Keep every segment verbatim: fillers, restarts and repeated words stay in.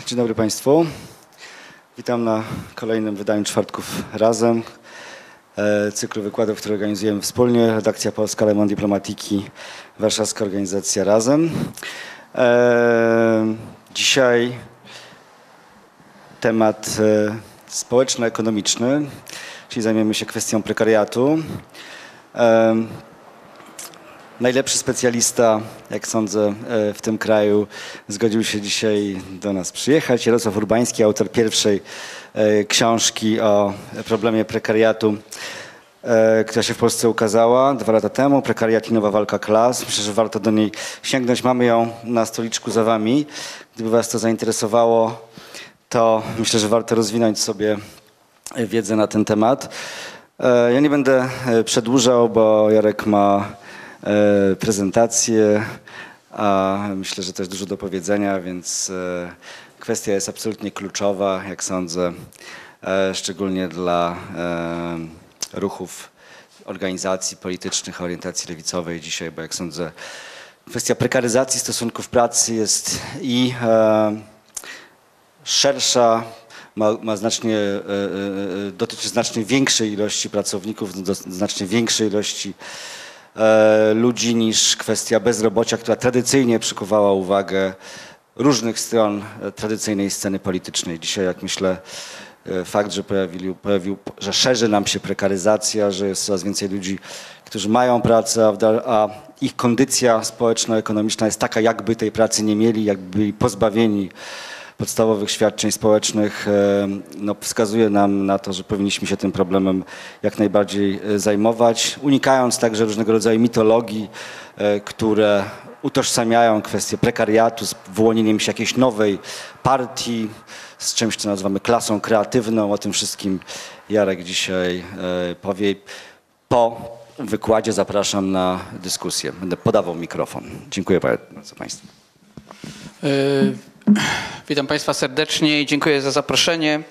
Dzień dobry Państwu. Witam na kolejnym wydaniu Czwartków Razem, cyklu wykładów, które organizujemy wspólnie. Redakcja Polska, Le Monde Diplomatiki, warszawska organizacja Razem. Dzisiaj temat społeczno-ekonomiczny, czyli zajmiemy się kwestią prekariatu. Najlepszy specjalista, jak sądzę, w tym kraju zgodził się dzisiaj do nas przyjechać. Jarosław Urbański, autor pierwszej książki o problemie prekariatu, która się w Polsce ukazała dwa lata temu. Prekariat i nowa walka klas. Myślę, że warto do niej sięgnąć. Mamy ją na stoliczku za wami. Gdyby was to zainteresowało, to myślę, że warto rozwinąć sobie wiedzę na ten temat. Ja nie będę przedłużał, bo Jarek ma prezentację, a myślę, że też dużo do powiedzenia, więc kwestia jest absolutnie kluczowa, jak sądzę, szczególnie dla ruchów, organizacji politycznych, orientacji lewicowej dzisiaj, bo jak sądzę, kwestia prekaryzacji stosunków pracy jest i szersza, ma, ma znacznie, dotyczy znacznie większej ilości pracowników, do znacznie większej ilości ludzi niż kwestia bezrobocia, która tradycyjnie przykuwała uwagę różnych stron tradycyjnej sceny politycznej. Dzisiaj, jak myślę, fakt, że pojawił, pojawił, że szerzy nam się prekaryzacja, że jest coraz więcej ludzi, którzy mają pracę, a ich kondycja społeczno-ekonomiczna jest taka, jakby tej pracy nie mieli, jakby byli pozbawieni podstawowych świadczeń społecznych, no, wskazuje nam na to, że powinniśmy się tym problemem jak najbardziej zajmować, unikając także różnego rodzaju mitologii, które utożsamiają kwestię prekariatu z wyłonieniem się jakiejś nowej partii, z czymś, co nazywamy klasą kreatywną. O tym wszystkim Jarek dzisiaj powie. Po wykładzie zapraszam na dyskusję. Będę podawał mikrofon. Dziękuję bardzo Państwu. Y Witam Państwa serdecznie i dziękuję za zaproszenie.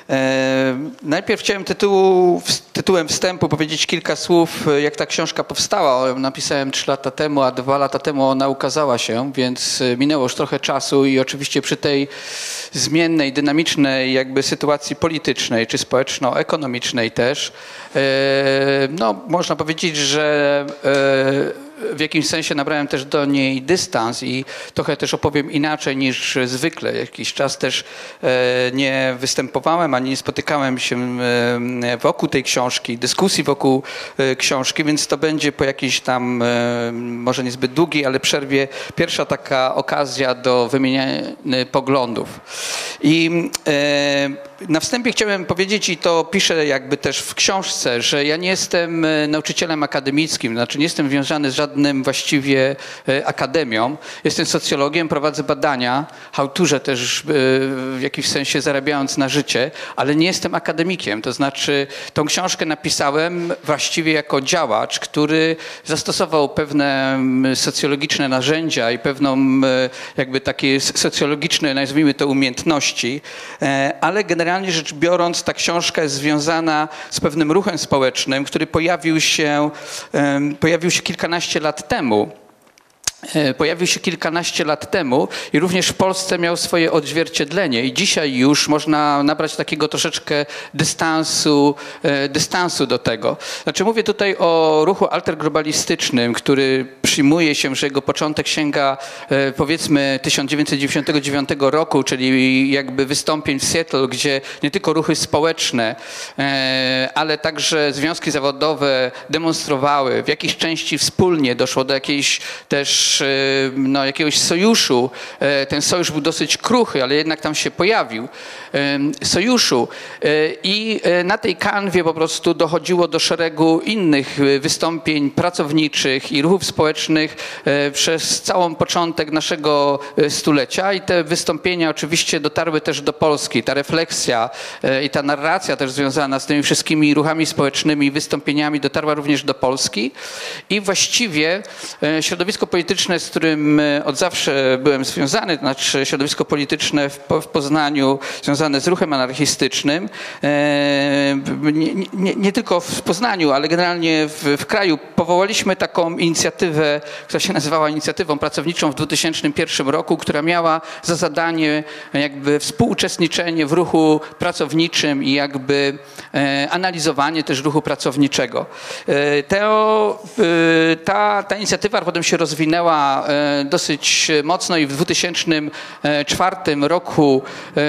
E, najpierw chciałem tytułu, tytułem wstępu powiedzieć kilka słów, jak ta książka powstała. Ją napisałem trzy lata temu, a dwa lata temu ona ukazała się, więc minęło już trochę czasu i oczywiście przy tej zmiennej, dynamicznej jakby sytuacji politycznej czy społeczno-ekonomicznej też, e, no można powiedzieć, że e, w jakimś sensie nabrałem też do niej dystans i trochę też opowiem inaczej niż zwykle. Jakiś czas też nie występowałem, ani nie spotykałem się wokół tej książki, dyskusji wokół książki, więc to będzie po jakiejś tam, może niezbyt długiej, ale przerwie pierwsza taka okazja do wymieniania poglądów. I na wstępie chciałem powiedzieć, i to piszę jakby też w książce, że ja nie jestem nauczycielem akademickim, znaczy nie jestem związany z żadnym właściwie akademią. Jestem socjologiem, prowadzę badania, chałturze też w jakimś sensie zarabiając na życie, ale nie jestem akademikiem. To znaczy tą książkę napisałem właściwie jako działacz, który zastosował pewne socjologiczne narzędzia i pewną jakby takie socjologiczne, nazwijmy to, umiejętności, ale generalnie Generalnie rzecz biorąc, ta książka jest związana z pewnym ruchem społecznym, który pojawił się, pojawił się kilkanaście lat temu. Pojawił się kilkanaście lat temu i również w Polsce miał swoje odzwierciedlenie i dzisiaj już można nabrać takiego troszeczkę dystansu, dystansu do tego. Znaczy mówię tutaj o ruchu alterglobalistycznym, który przyjmuje się, że jego początek sięga powiedzmy tysiąc dziewięćset dziewięćdziesiątego dziewiątego roku, czyli jakby wystąpień w Seattle, gdzie nie tylko ruchy społeczne, ale także związki zawodowe demonstrowały, w jakiejś części wspólnie doszło do jakiejś też no, jakiegoś sojuszu. Ten sojusz był dosyć kruchy, ale jednak tam się pojawił. Sojuszu. I na tej kanwie po prostu dochodziło do szeregu innych wystąpień pracowniczych i ruchów społecznych przez całą początek naszego stulecia i te wystąpienia oczywiście dotarły też do Polski. Ta refleksja i ta narracja też związana z tymi wszystkimi ruchami społecznymi i wystąpieniami dotarła również do Polski i właściwie środowisko polityczne polityczne, z którym od zawsze byłem związany, to znaczy środowisko polityczne w, w Poznaniu związane z ruchem anarchistycznym. Nie, nie, nie tylko w Poznaniu, ale generalnie w, w kraju powołaliśmy taką inicjatywę, która się nazywała Inicjatywą Pracowniczą w dwa tysiące pierwszym roku, która miała za zadanie jakby współuczestniczenie w ruchu pracowniczym i jakby analizowanie też ruchu pracowniczego. Teo, ta, ta inicjatywa potem się rozwinęła dosyć mocno i w dwa tysiące czwartym roku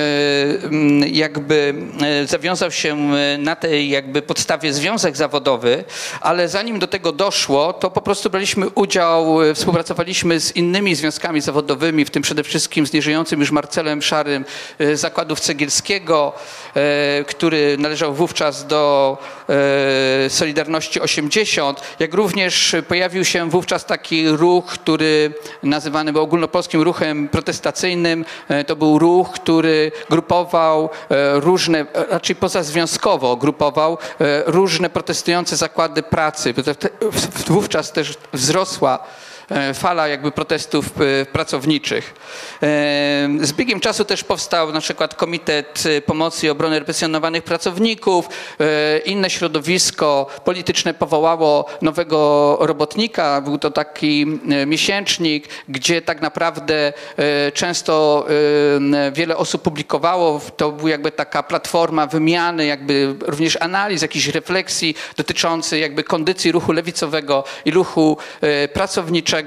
jakby zawiązał się na tej jakby podstawie związek zawodowy, ale zanim do tego doszło, to po prostu braliśmy udział, współpracowaliśmy z innymi związkami zawodowymi, w tym przede wszystkim z nieżyjącym już Marcelem Szarym z Zakładów Cegielskiego, który należał wówczas do Solidarności osiemdziesiąt, jak również pojawił się wówczas taki ruch, który nazywany był ogólnopolskim ruchem protestacyjnym. To był ruch, który grupował różne, raczej pozazwiązkowo grupował różne protestujące zakłady pracy. Wówczas też wzrosła fala jakby protestów pracowniczych. Z biegiem czasu też powstał na przykład Komitet Pomocy i Obrony Represjonowanych Pracowników. Inne środowisko polityczne powołało Nowego Robotnika. Był to taki miesięcznik, gdzie tak naprawdę często wiele osób publikowało. To była jakby taka platforma wymiany, jakby również analiz, jakichś refleksji dotyczących jakby kondycji ruchu lewicowego i ruchu pracowniczego.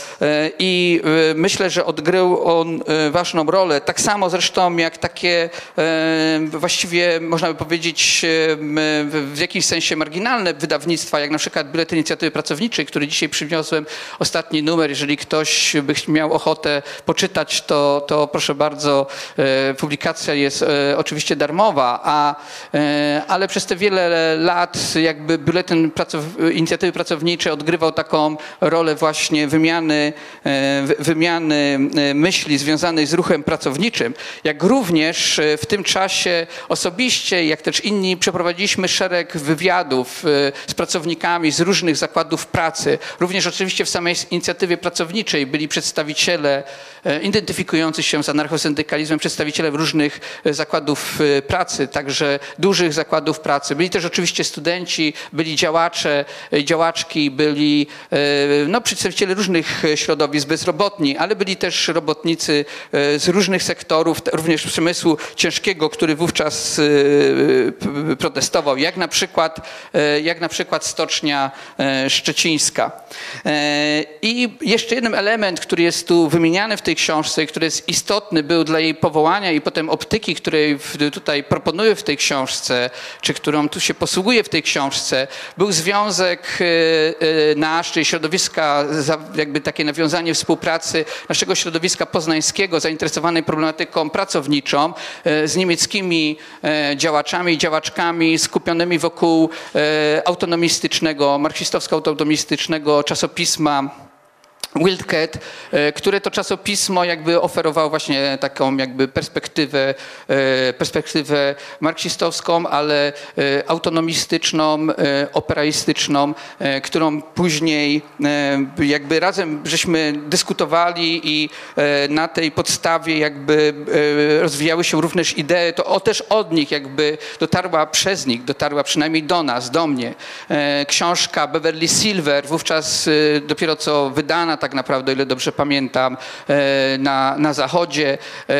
I myślę, że odgrył on ważną rolę. Tak samo zresztą jak takie właściwie można by powiedzieć w jakimś sensie marginalne wydawnictwa, jak na przykład Biuletyn Inicjatywy Pracowniczej, który dzisiaj przywiozłem, ostatni numer. Jeżeli ktoś by miał ochotę poczytać, to, to proszę bardzo, publikacja jest oczywiście darmowa, a, ale przez te wiele lat jakby Biuletyn Pracow Inicjatywy Pracowniczej odgrywał taką rolę właśnie wymiany, wymiany myśli związanej z ruchem pracowniczym, jak również w tym czasie osobiście, jak też inni, przeprowadziliśmy szereg wywiadów z pracownikami z różnych zakładów pracy. Również oczywiście w samej inicjatywie pracowniczej byli przedstawiciele identyfikujący się z anarchosyndykalizmem, przedstawiciele różnych zakładów pracy, także dużych zakładów pracy. Byli też oczywiście studenci, byli działacze, działaczki, byli no, przedstawiciele różnych środowisk, bezrobotni, ale byli też robotnicy z różnych sektorów, również przemysłu ciężkiego, który wówczas protestował, jak na przykład, jak na przykład Stocznia Szczecińska. I jeszcze jeden element, który jest tu wymieniany w tej książce, który jest istotny, był dla jej powołania i potem optyki, której tutaj proponuję w tej książce, czy którą tu się posługuje w tej książce, był związek nasz, czyli środowiska, jakby takie nawiązanie współpracy naszego środowiska poznańskiego zainteresowanej problematyką pracowniczą z niemieckimi działaczami i działaczkami skupionymi wokół autonomistycznego, marksistowsko-autonomistycznego czasopisma Wildcat, które to czasopismo jakby oferowało właśnie taką jakby perspektywę, perspektywę marksistowską, ale autonomistyczną, operaistyczną, którą później jakby razem żeśmy dyskutowali i na tej podstawie jakby rozwijały się również idee, to o, też od nich jakby dotarła przez nich, dotarła przynajmniej do nas, do mnie, książka Beverly Silver, wówczas dopiero co wydana tak naprawdę, o ile dobrze pamiętam, na, na Zachodzie,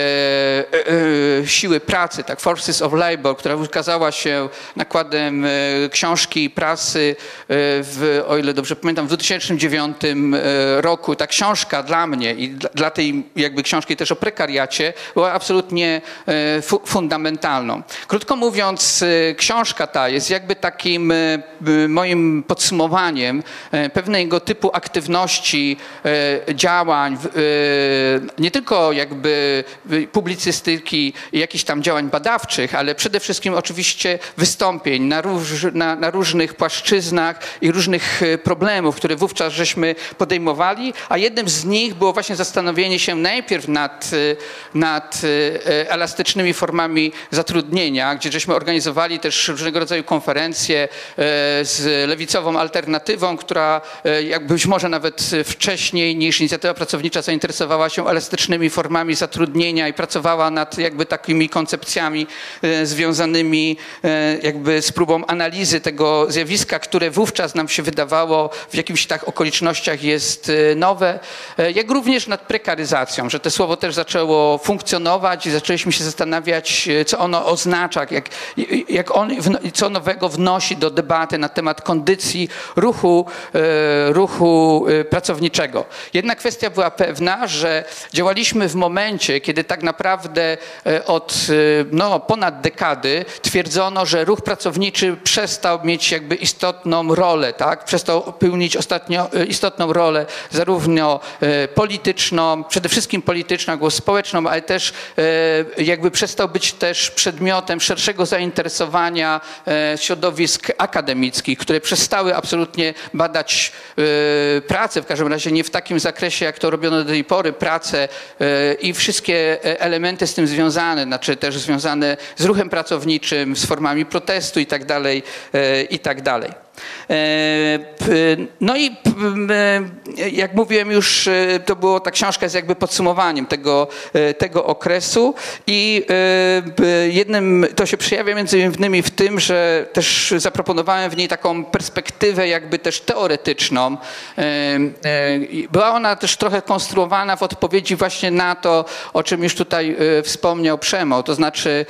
Siły Pracy, tak, Forces of Labor, która ukazała się nakładem książki i prasy, w, o ile dobrze pamiętam, w dwa tysiące dziewiątym roku. Ta książka dla mnie i dla, dla tej jakby książki też o prekariacie była absolutnie fu fundamentalną. Krótko mówiąc, książka ta jest jakby takim moim podsumowaniem pewnego typu aktywności, działań, nie tylko jakby publicystyki i jakichś tam działań badawczych, ale przede wszystkim oczywiście wystąpień na, róż, na, na różnych płaszczyznach i różnych problemów, które wówczas żeśmy podejmowali, a jednym z nich było właśnie zastanowienie się najpierw nad, nad elastycznymi formami zatrudnienia, gdzie żeśmy organizowali też różnego rodzaju konferencje z lewicową alternatywą, która jak być może nawet wcześniej wcześniej niż inicjatywa pracownicza zainteresowała się elastycznymi formami zatrudnienia i pracowała nad jakby takimi koncepcjami e, związanymi e, jakby z próbą analizy tego zjawiska, które wówczas nam się wydawało w jakichś tak okolicznościach jest e, nowe, e, jak również nad prekaryzacją, że to słowo też zaczęło funkcjonować i zaczęliśmy się zastanawiać, e, co ono oznacza, jak, jak on, co nowego wnosi do debaty na temat kondycji ruchu, e, ruchu e, pracowniczego. Jedna kwestia była pewna, że działaliśmy w momencie, kiedy tak naprawdę e, od e, no, ponad dekady twierdzono, że ruch pracowniczy przestał mieć jakby istotną rolę, tak? Przestał pełnić ostatnio istotną rolę zarówno e, polityczną, przede wszystkim polityczną, jak i społeczną, ale też e, jakby przestał być też przedmiotem szerszego zainteresowania e, środowisk akademickich, które przestały absolutnie badać e, pracę, w każdym razie nie w takim zakresie, jak to robiono do tej pory, pracę e, i wszystkie elementy z tym związane, znaczy też związane z ruchem pracowniczym, z formami protestu i tak dalej, i tak dalej. No i jak mówiłem już, to było, ta książka jest jakby podsumowaniem tego, tego okresu i jednym, to się przejawia między innymi w tym, że też zaproponowałem w niej taką perspektywę jakby też teoretyczną. Była ona też trochę konstruowana w odpowiedzi właśnie na to, o czym już tutaj wspomniał Przemo, to znaczy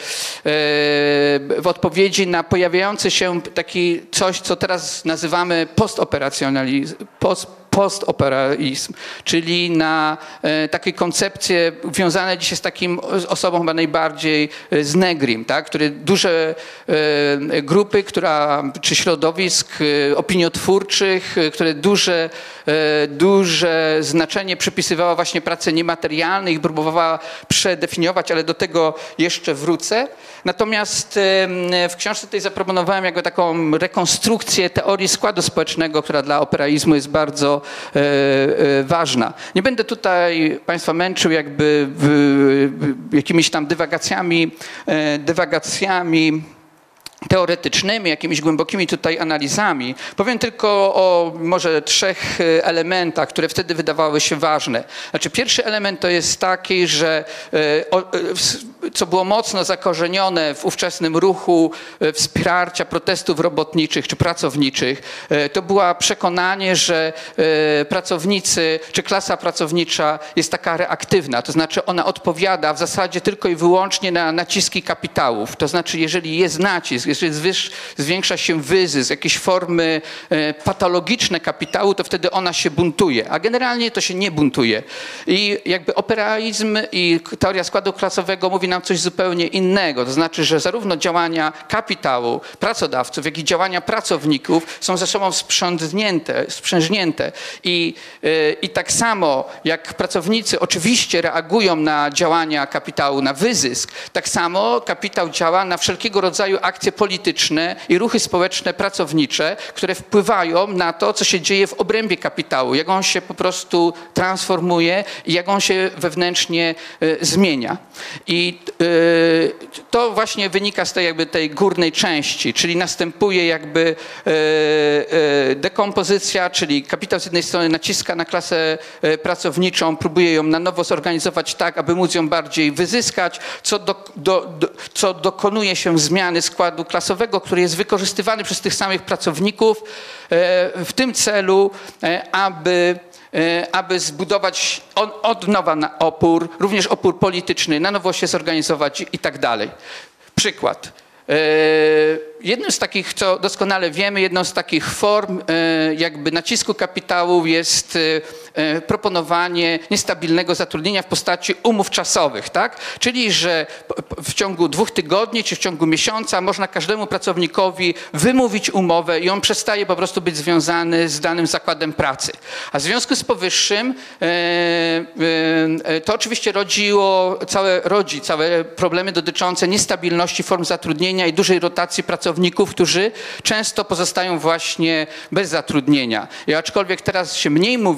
w odpowiedzi na pojawiający się taki coś, co teraz nazywamy postoperacjonalizm, post, postoperalizm, czyli na e, takie koncepcje związane dzisiaj z takim osobą chyba najbardziej e, z Negrim, tak? Który duże e, grupy, która, czy środowisk e, opiniotwórczych, e, które duże, e, duże znaczenie przypisywała właśnie pracy niematerialnej i próbowała przedefiniować, ale do tego jeszcze wrócę. Natomiast e, w książce tej zaproponowałem jakby taką rekonstrukcję teorii składu społecznego, która dla operaizmu jest bardzo e, e, ważna. Nie będę tutaj Państwa męczył jakby w, w, jakimiś tam dywagacjami, e, dywagacjami teoretycznymi, jakimiś głębokimi tutaj analizami. Powiem tylko o może trzech elementach, które wtedy wydawały się ważne. Znaczy, pierwszy element to jest taki, że co było mocno zakorzenione w ówczesnym ruchu wsparcia protestów robotniczych czy pracowniczych, to było przekonanie, że pracownicy czy klasa pracownicza jest taka reaktywna, to znaczy ona odpowiada w zasadzie tylko i wyłącznie na naciski kapitałów. To znaczy, jeżeli jest nacisk, jeżeli zwiększa się wyzysk, jakieś formy patologiczne kapitału, to wtedy ona się buntuje, a generalnie to się nie buntuje. I jakby operaizm i teoria składu klasowego mówi nam coś zupełnie innego, to znaczy, że zarówno działania kapitału, pracodawców, jak i działania pracowników są ze sobą sprzątnięte, sprzężnięte. I, i tak samo jak pracownicy oczywiście reagują na działania kapitału, na wyzysk, tak samo kapitał działa na wszelkiego rodzaju akcje polityczne i ruchy społeczne, pracownicze, które wpływają na to, co się dzieje w obrębie kapitału, jak on się po prostu transformuje i jak on się wewnętrznie y, zmienia. I y, to właśnie wynika z tej jakby tej górnej części, czyli następuje jakby y, y, dekompozycja, czyli kapitał z jednej strony naciska na klasę y, pracowniczą, próbuje ją na nowo zorganizować tak, aby móc ją bardziej wyzyskać, co, do, do, do, co dokonuje się zmiany składu klasowego, który jest wykorzystywany przez tych samych pracowników w tym celu, aby, aby zbudować od nowa na opór, również opór polityczny, na nowo się zorganizować i tak dalej. Przykład. Jednym z takich, co doskonale wiemy, jedną z takich form jakby nacisku kapitału jest proponowanie niestabilnego zatrudnienia w postaci umów czasowych, tak? Czyli, że w ciągu dwóch tygodni czy w ciągu miesiąca można każdemu pracownikowi wymówić umowę i on przestaje po prostu być związany z danym zakładem pracy. A w związku z powyższym to oczywiście rodziło, całe, rodzi całe problemy dotyczące niestabilności form zatrudnienia i dużej rotacji pracowników, którzy często pozostają właśnie bez zatrudnienia. I aczkolwiek teraz się mniej mówi o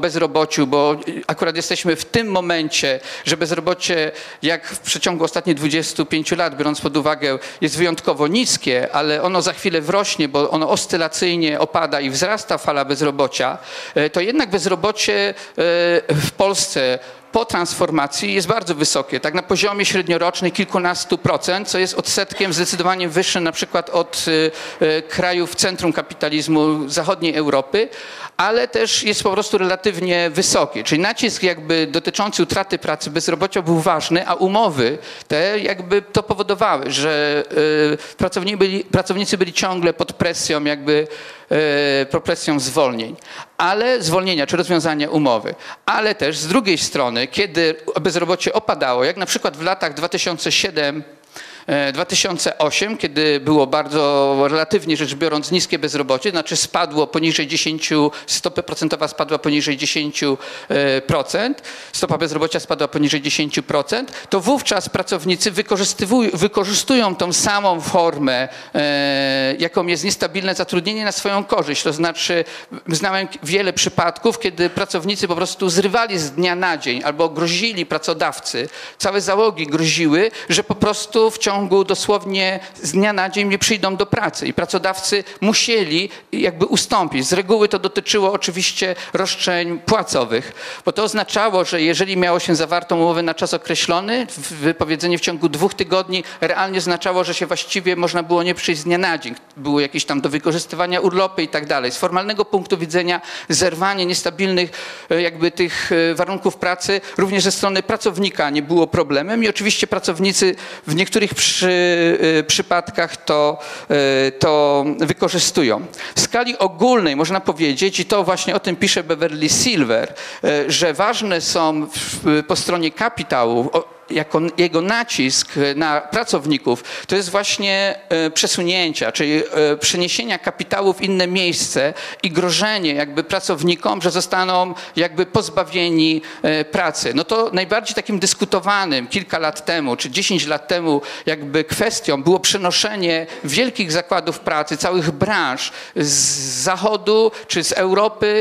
bezrobociu, bo akurat jesteśmy w tym momencie, że bezrobocie jak w przeciągu ostatnich dwudziestu pięciu lat, biorąc pod uwagę, jest wyjątkowo niskie, ale ono za chwilę wrośnie, bo ono oscylacyjnie opada i wzrasta fala bezrobocia, to jednak bezrobocie w Polsce po transformacji jest bardzo wysokie, tak na poziomie średniorocznym kilkunastu procent, co jest odsetkiem zdecydowanie wyższym na przykład od y, krajów centrum kapitalizmu zachodniej Europy, ale też jest po prostu relatywnie wysoki. Czyli nacisk jakby dotyczący utraty pracy, bezrobocia był ważny, a umowy te jakby to powodowały, że y, pracownicy, byli, pracownicy byli ciągle pod presją jakby y, pod presją zwolnień, ale zwolnienia czy rozwiązania umowy, ale też z drugiej strony, kiedy bezrobocie opadało, jak na przykład w latach dwa tysiące siódmy dwa tysiące ósmym, kiedy było bardzo relatywnie rzecz biorąc niskie bezrobocie, znaczy spadło poniżej dziesięciu, stopa procentowa spadła poniżej dziesięciu procent, stopa bezrobocia spadła poniżej dziesięciu procent, to wówczas pracownicy wykorzystują tą samą formę, jaką jest niestabilne zatrudnienie, na swoją korzyść. To znaczy znałem wiele przypadków, kiedy pracownicy po prostu zrywali z dnia na dzień albo grozili pracodawcy, całe załogi groziły, że po prostu w ciągu ciągu dosłownie z dnia na dzień nie przyjdą do pracy i pracodawcy musieli jakby ustąpić. Z reguły to dotyczyło oczywiście roszczeń płacowych, bo to oznaczało, że jeżeli miało się zawartą umowę na czas określony, wypowiedzenie w ciągu dwóch tygodni realnie oznaczało, że się właściwie można było nie przyjść z dnia na dzień. Były jakieś tam do wykorzystywania urlopy i tak dalej. Z formalnego punktu widzenia zerwanie niestabilnych jakby tych warunków pracy również ze strony pracownika nie było problemem i oczywiście pracownicy w niektórych przy przypadkach to, to wykorzystują. W skali ogólnej można powiedzieć, i to właśnie o tym pisze Beverly Silver, że ważne są w, po stronie kapitału, jako jego nacisk na pracowników, to jest właśnie przesunięcia, czyli przeniesienia kapitału w inne miejsce i grożenie jakby pracownikom, że zostaną jakby pozbawieni pracy. No to najbardziej takim dyskutowanym kilka lat temu, czy dziesięć lat temu jakby kwestią było przenoszenie wielkich zakładów pracy, całych branż z Zachodu czy z Europy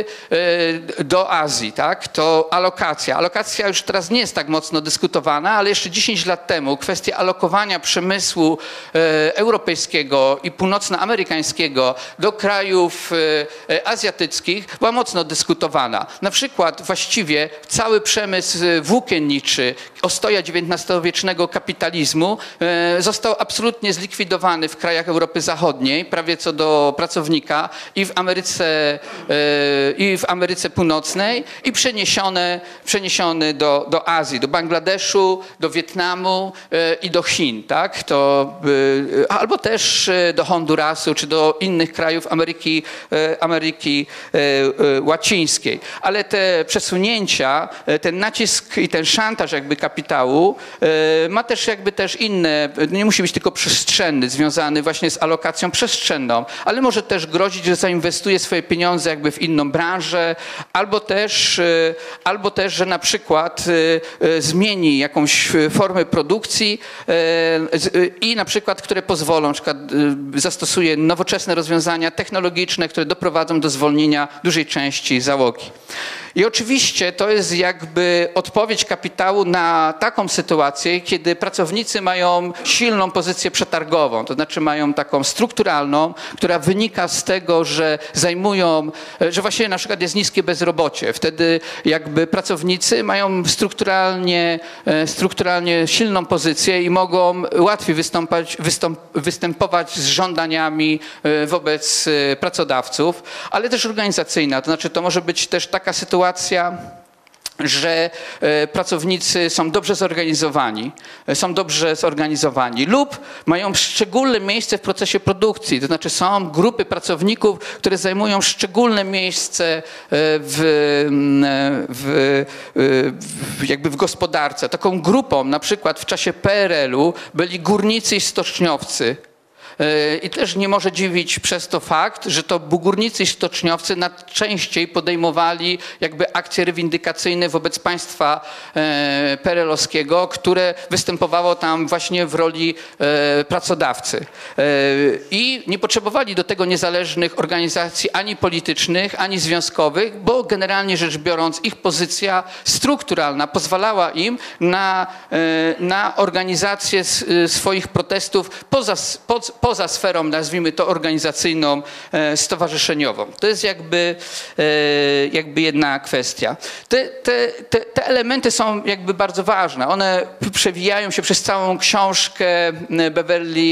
do Azji, tak? To alokacja. Alokacja już teraz nie jest tak mocno dyskutowana, ale jeszcze dziesięć lat temu kwestia alokowania przemysłu e, europejskiego i północnoamerykańskiego do krajów e, azjatyckich była mocno dyskutowana. Na przykład właściwie cały przemysł włókienniczy, ostoja dziewiętnastowiecznego kapitalizmu e, został absolutnie zlikwidowany w krajach Europy Zachodniej, prawie co do pracownika i w Ameryce, e, i w Ameryce Północnej i przeniesione, przeniesiony do, do Azji, do Bangladeszu, do Wietnamu i do Chin, tak? To, albo też do Hondurasu, czy do innych krajów Ameryki, Ameryki Łacińskiej. Ale te przesunięcia, ten nacisk i ten szantaż jakby kapitału ma też jakby też inne, nie musi być tylko przestrzenny, związany właśnie z alokacją przestrzenną, ale może też grozić, że zainwestuje swoje pieniądze jakby w inną branżę, albo też, albo też, że na przykład zmieni jakąś formy produkcji i na przykład, które pozwolą, na przykład zastosuje nowoczesne rozwiązania technologiczne, które doprowadzą do zwolnienia dużej części załogi. I oczywiście to jest jakby odpowiedź kapitału na taką sytuację, kiedy pracownicy mają silną pozycję przetargową, to znaczy mają taką strukturalną, która wynika z tego, że zajmują, że właściwie na przykład jest niskie bezrobocie. Wtedy jakby pracownicy mają strukturalnie, strukturalnie silną pozycję i mogą łatwiej wystąpać, wystąp, występować z żądaniami wobec pracodawców, ale też organizacyjna, to znaczy to może być też taka sytuacja, że pracownicy są dobrze zorganizowani, są dobrze zorganizowani lub mają szczególne miejsce w procesie produkcji, to znaczy są grupy pracowników, które zajmują szczególne miejsce w, w, w, jakby w gospodarce. Taką grupą na przykład w czasie P R L u byli górnicy i stoczniowcy. I też nie może dziwić przez to fakt, że to bugórnicy i stoczniowcy najczęściej podejmowali jakby akcje rewindykacyjne wobec państwa perelowskiego, które występowało tam właśnie w roli pracodawcy. I nie potrzebowali do tego niezależnych organizacji ani politycznych, ani związkowych, bo generalnie rzecz biorąc ich pozycja strukturalna pozwalała im na, na organizację swoich protestów poza, po, poza sferą, nazwijmy to, organizacyjną, stowarzyszeniową. To jest jakby, jakby jedna kwestia. Te, te, te, te elementy są jakby bardzo ważne. One przewijają się przez całą książkę Beverly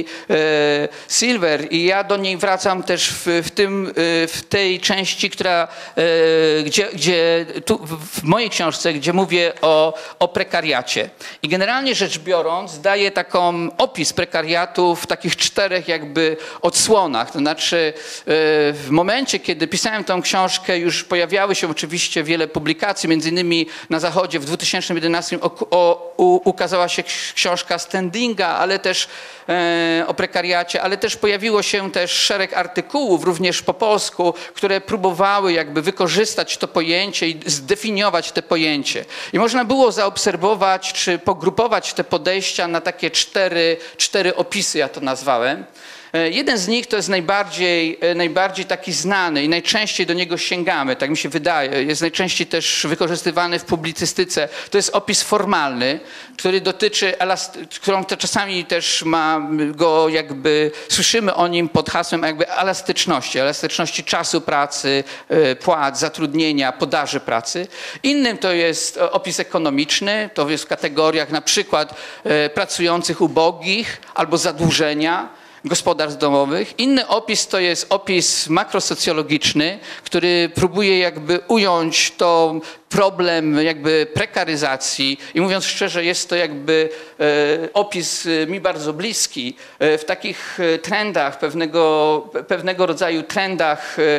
Silver i ja do niej wracam też w, w, tym, w tej części, która, gdzie, gdzie tu w mojej książce, gdzie mówię o, o prekariacie. I generalnie rzecz biorąc daję taką opis prekariatu w takich czterech jakby odsłonach. To znaczy w momencie, kiedy pisałem tę książkę, już pojawiały się oczywiście wiele publikacji, między innymi na Zachodzie w dwa tysiące jedenastym o, o, u, ukazała się książka Standinga, ale też e, o prekariacie, ale też pojawiło się też szereg artykułów, również po polsku, które próbowały jakby wykorzystać to pojęcie i zdefiniować te pojęcie. I można było zaobserwować, czy pogrupować te podejścia na takie cztery, cztery opisy, ja to nazwałem. Jeden z nich to jest najbardziej, najbardziej taki znany i najczęściej do niego sięgamy, tak mi się wydaje. Jest najczęściej też wykorzystywany w publicystyce. To jest opis formalny, który dotyczy, którą to czasami też ma go jakby, słyszymy o nim pod hasłem jakby elastyczności, elastyczności czasu pracy, płac, zatrudnienia, podaży pracy. Innym to jest opis ekonomiczny, to jest w kategoriach na przykład pracujących ubogich albo zadłużenia gospodarstw domowych. Inny opis to jest opis makrosocjologiczny, który próbuje jakby ująć to problem jakby prekaryzacji i mówiąc szczerze jest to jakby e, opis mi bardzo bliski e, w takich trendach, pewnego, pewnego rodzaju trendach e,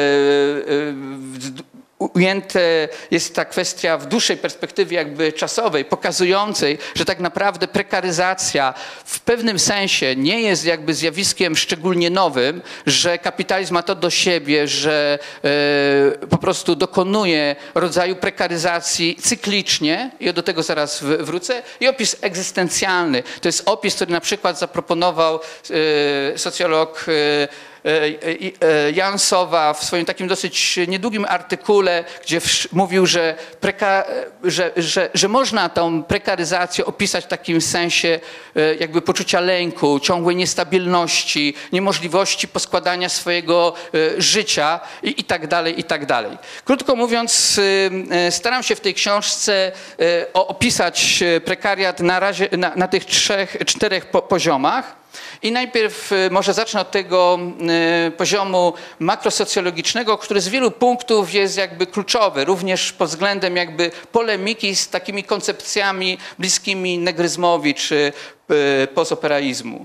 e, ujęte jest ta kwestia w dłuższej perspektywie jakby czasowej, pokazującej, że tak naprawdę prekaryzacja w pewnym sensie nie jest jakby zjawiskiem szczególnie nowym, że kapitalizm ma to do siebie, że e, po prostu dokonuje rodzaju prekaryzacji cyklicznie i do tego zaraz w, wrócę. I opis egzystencjalny. To jest opis, który na przykład zaproponował e, socjolog e, Jan Sowa w swoim takim dosyć niedługim artykule, gdzie mówił, że, preka, że, że, że można tą prekaryzację opisać w takim sensie jakby poczucia lęku, ciągłej niestabilności, niemożliwości poskładania swojego życia i, i tak dalej, i tak dalej. Krótko mówiąc, staram się w tej książce opisać prekariat na razie na, na tych trzech, czterech poziomach. I najpierw może zacznę od tego poziomu makrosocjologicznego, który z wielu punktów jest jakby kluczowy, również pod względem jakby polemiki z takimi koncepcjami bliskimi negryzmowi czy postoperaizmu.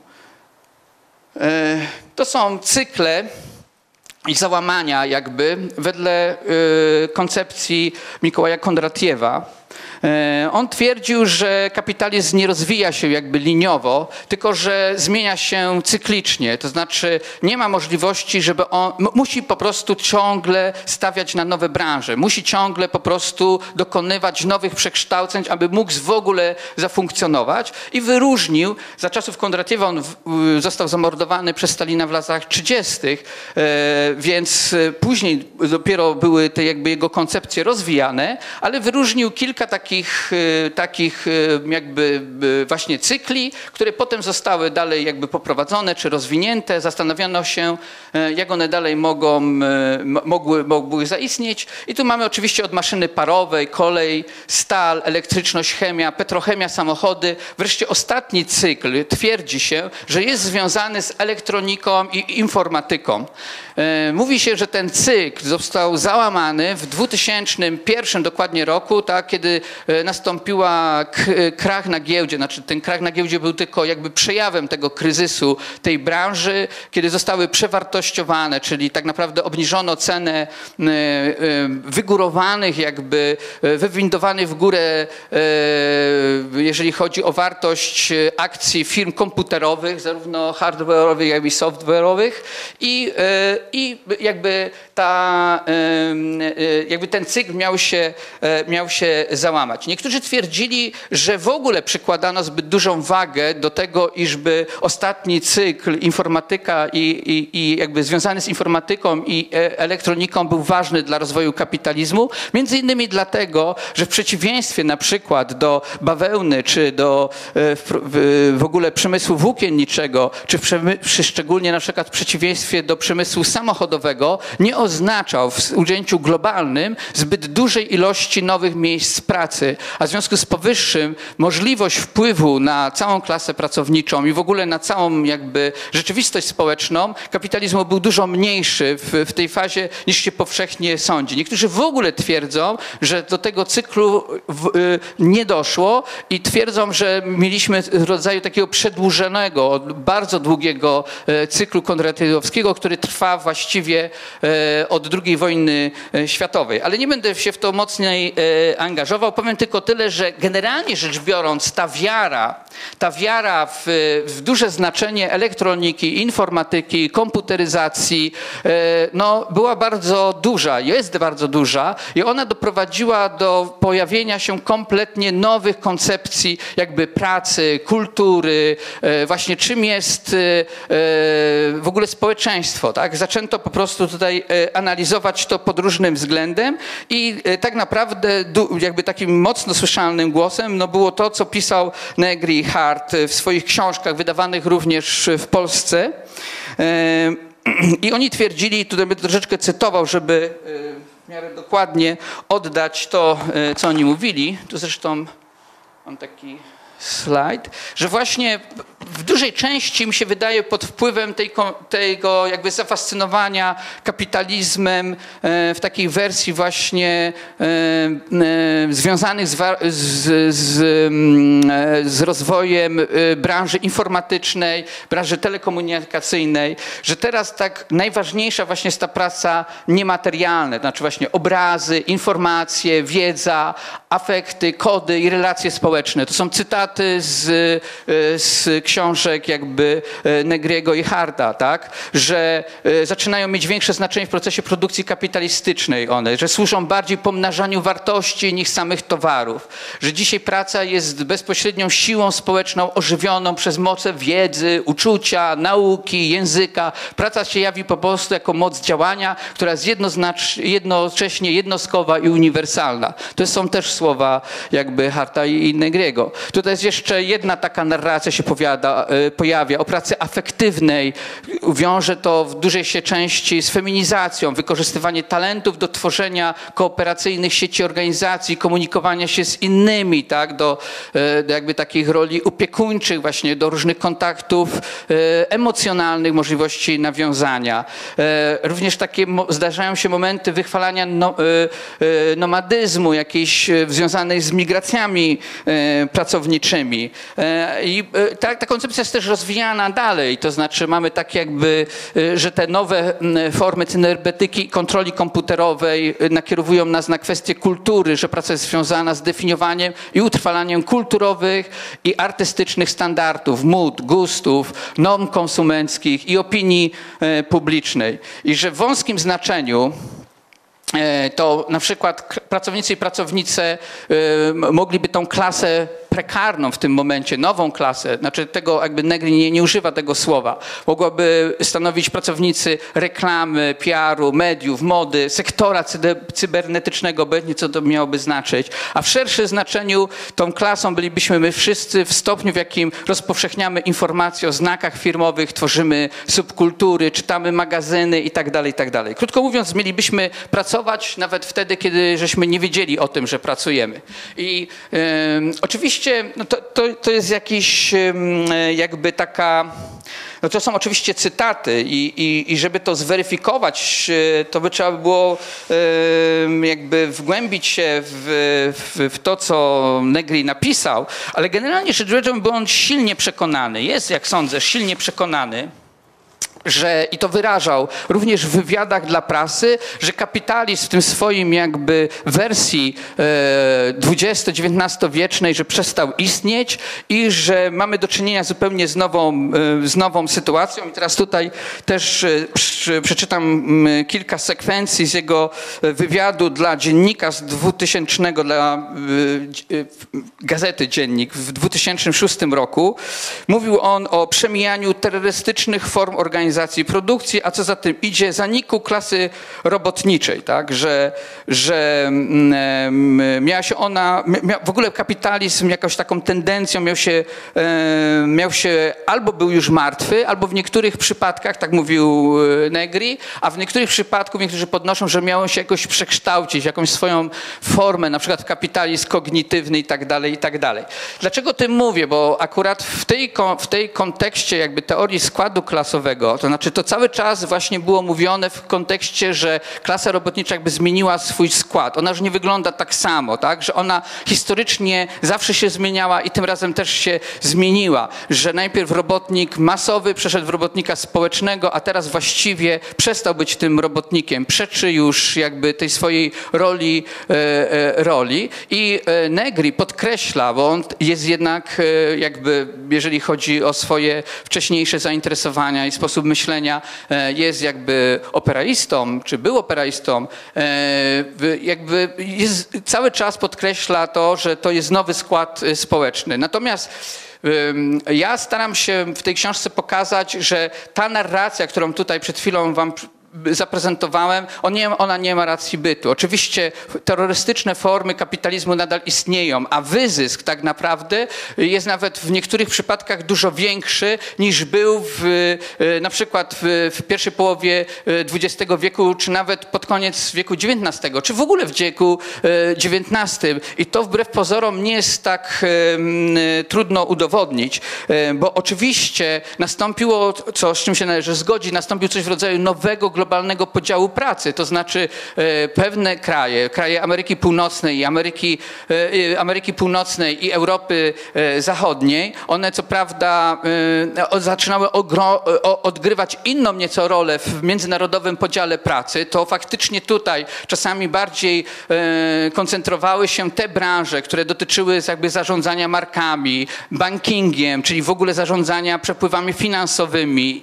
To są cykle i załamania jakby wedle koncepcji Mikołaja Kondratiewa. On twierdził, że kapitalizm nie rozwija się jakby liniowo, tylko że zmienia się cyklicznie. To znaczy nie ma możliwości, żeby on musi po prostu ciągle stawiać na nowe branże. Musi ciągle po prostu dokonywać nowych przekształceń, aby mógł w ogóle zafunkcjonować. I wyróżnił, za czasów Kondratiewa on został zamordowany przez Stalina w latach trzydziestych, więc później dopiero były te jakby jego koncepcje rozwijane, ale wyróżnił kilka takich takich jakby właśnie cykli, które potem zostały dalej jakby poprowadzone czy rozwinięte. Zastanawiano się, jak one dalej mogą, mogły, mogły zaistnieć. I tu mamy oczywiście od maszyny parowej, kolej, stal, elektryczność, chemia, petrochemia, samochody. Wreszcie ostatni cykl twierdzi się, że jest związany z elektroniką i informatyką. Mówi się, że ten cykl został załamany w dwutysięcznym pierwszym dokładnie roku, tak, kiedy kiedy nastąpiła krach na giełdzie, znaczy ten krach na giełdzie był tylko jakby przejawem tego kryzysu tej branży, kiedy zostały przewartościowane, czyli tak naprawdę obniżono cenę wygórowanych, jakby wywindowanych w górę, jeżeli chodzi o wartość akcji firm komputerowych, zarówno hardware'owych, jak i software'owych i, i jakby, ta, jakby ten cykl miał się, miał się załamać. Niektórzy twierdzili, że w ogóle przykładano zbyt dużą wagę do tego, iżby ostatni cykl informatyka i, i, i jakby związany z informatyką i elektroniką był ważny dla rozwoju kapitalizmu, między innymi dlatego, że w przeciwieństwie na przykład do bawełny, czy do w ogóle przemysłu włókienniczego, czy w, szczególnie na przykład w przeciwieństwie do przemysłu samochodowego, nie oznaczał w ujęciu globalnym zbyt dużej ilości nowych miejsc pracy, a w związku z powyższym możliwość wpływu na całą klasę pracowniczą i w ogóle na całą jakby rzeczywistość społeczną kapitalizmu był dużo mniejszy w, w tej fazie, niż się powszechnie sądzi. Niektórzy w ogóle twierdzą, że do tego cyklu w, y, nie doszło i twierdzą, że mieliśmy rodzaju takiego przedłużonego, bardzo długiego cyklu konradowskiego, który trwa właściwie od drugiej wojny światowej. Ale nie będę się w to mocniej angażował. Powiem tylko tyle, że generalnie rzecz biorąc ta wiara, ta wiara w, w duże znaczenie elektroniki, informatyki, komputeryzacji, no, była bardzo duża, jest bardzo duża i ona doprowadziła do pojawienia się kompletnie nowych koncepcji jakby pracy, kultury, właśnie czym jest w ogóle społeczeństwo. Tak? Zaczęto po prostu tutaj analizować to pod różnym względem i tak naprawdę jakby takim mocno słyszalnym głosem no było to, co pisał Negri i Hart w swoich książkach wydawanych również w Polsce. I oni twierdzili, tutaj będę troszeczkę cytował, żeby w miarę dokładnie oddać to, co oni mówili. Tu zresztą mam taki slajd, że właśnie w dużej części mi się wydaje pod wpływem tej, tego jakby zafascynowania kapitalizmem w takiej wersji właśnie związanych z, z, z, z rozwojem branży informatycznej, branży telekomunikacyjnej, że teraz tak najważniejsza właśnie jest ta praca niematerialna, znaczy właśnie obrazy, informacje, wiedza, afekty, kody i relacje społeczne. To są cytaty z, z książek jakby Negriego i Harta, tak? Że zaczynają mieć większe znaczenie w procesie produkcji kapitalistycznej one, że służą bardziej pomnażaniu wartości niż samych towarów, że dzisiaj praca jest bezpośrednią siłą społeczną ożywioną przez moce wiedzy, uczucia, nauki, języka. Praca się jawi po prostu jako moc działania, która jest jednocześnie jednostkowa i uniwersalna. To są też słowa jakby Harta i Negriego. Tutaj jest jeszcze jedna taka narracja się powiada, pojawia o pracy afektywnej. Wiąże to w dużej się części z feminizacją, wykorzystywanie talentów do tworzenia kooperacyjnych sieci organizacji, komunikowania się z innymi, tak, do, do jakby takich roli opiekuńczych właśnie, do różnych kontaktów emocjonalnych, możliwości nawiązania. Również takie zdarzają się momenty wychwalania no, nomadyzmu, jakiejś związanej z migracjami pracowniczymi. I ta, ta koncepcja jest też rozwijana dalej, to znaczy mamy tak jakby, że te nowe formy cybernetyki i kontroli komputerowej nakierowują nas na kwestie kultury, że praca jest związana z definiowaniem i utrwalaniem kulturowych i artystycznych standardów, mód, gustów, norm konsumenckich i opinii publicznej. I że w wąskim znaczeniu to na przykład pracownicy i pracownice mogliby tą klasę prekarną w tym momencie, nową klasę, znaczy tego jakby Negri nie, nie używa tego słowa, mogłaby stanowić pracownicy reklamy, P R u, mediów, mody, sektora cybernetycznego, obecnie co to miałoby znaczyć, a w szerszym znaczeniu tą klasą bylibyśmy my wszyscy w stopniu, w jakim rozpowszechniamy informacje o znakach firmowych, tworzymy subkultury, czytamy magazyny i tak dalej, i tak dalej. Krótko mówiąc, mielibyśmy pracować nawet wtedy, kiedy żeśmy nie wiedzieli o tym, że pracujemy. I yy, oczywiście no to, to, to jest jakiś jakby taka no to są oczywiście cytaty i, i, i żeby to zweryfikować, to by trzeba było jakby wgłębić się w, w, w to, co Negri napisał, ale generalnie rzecz biorąc był on silnie przekonany, jest jak sądzę silnie przekonany, że, i to wyrażał również w wywiadach dla prasy, że kapitalizm w tym swoim jakby wersji dwudziesto-dziewiętnastowiecznej, że przestał istnieć i że mamy do czynienia zupełnie z nową, e, z nową sytuacją. I teraz tutaj też e, przy, przeczytam m, kilka sekwencji z jego wywiadu dla dziennika z dwutysięcznego, dla e, e, gazety Dziennik w dwa tysiące szóstym roku. Mówił on o przemijaniu terrorystycznych form organizacji produkcji, a co za tym idzie, zaniku klasy robotniczej, tak? że, że miała się ona, mia, w ogóle kapitalizm jakąś taką tendencją miał się, e, miał się, albo był już martwy, albo w niektórych przypadkach, tak mówił Negri, a w niektórych przypadkach niektórzy podnoszą, że miało się jakoś przekształcić, jakąś swoją formę, na przykład kapitalizm kognitywny i tak dalej, i tak dalej. Dlaczego o tym mówię? Bo akurat w tej, w tej kontekście jakby teorii składu klasowego, to znaczy to cały czas właśnie było mówione w kontekście, że klasa robotnicza jakby zmieniła swój skład. Ona już nie wygląda tak samo, tak? Że ona historycznie zawsze się zmieniała i tym razem też się zmieniła. Że najpierw robotnik masowy przeszedł w robotnika społecznego, a teraz właściwie przestał być tym robotnikiem. Przeczy już jakby tej swojej roli. E, e, roli. I e, Negri podkreśla, bo on jest jednak e, jakby, jeżeli chodzi o swoje wcześniejsze zainteresowania i sposób myślenia, jest jakby operaistą, czy był operaistą, jakby jest, cały czas podkreśla to, że to jest nowy skład społeczny. Natomiast ja staram się w tej książce pokazać, że ta narracja, którą tutaj przed chwilą wam zaprezentowałem, on nie, ona nie ma racji bytu. Oczywiście terrorystyczne formy kapitalizmu nadal istnieją, a wyzysk tak naprawdę jest nawet w niektórych przypadkach dużo większy niż był w, na przykład w, w pierwszej połowie dwudziestego wieku, czy nawet pod koniec wieku dziewiętnastego, czy w ogóle w wieku dziewiętnastym. I to wbrew pozorom nie jest tak um, trudno udowodnić, bo oczywiście nastąpiło, co, z czym się należy zgodzić, nastąpił coś w rodzaju nowego globalnego podziału pracy, to znaczy e, pewne kraje, kraje Ameryki Północnej i Ameryki, e, Ameryki Północnej i Europy e, Zachodniej, one co prawda e, zaczynały ogro, o, odgrywać inną nieco rolę w międzynarodowym podziale pracy, to faktycznie tutaj czasami bardziej e, koncentrowały się te branże, które dotyczyły jakby zarządzania markami, bankingiem, czyli w ogóle zarządzania przepływami finansowymi,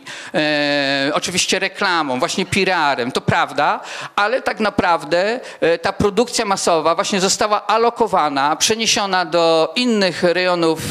e, oczywiście reklamą, właśnie P R em, to prawda, ale tak naprawdę ta produkcja masowa właśnie została alokowana, przeniesiona do innych rejonów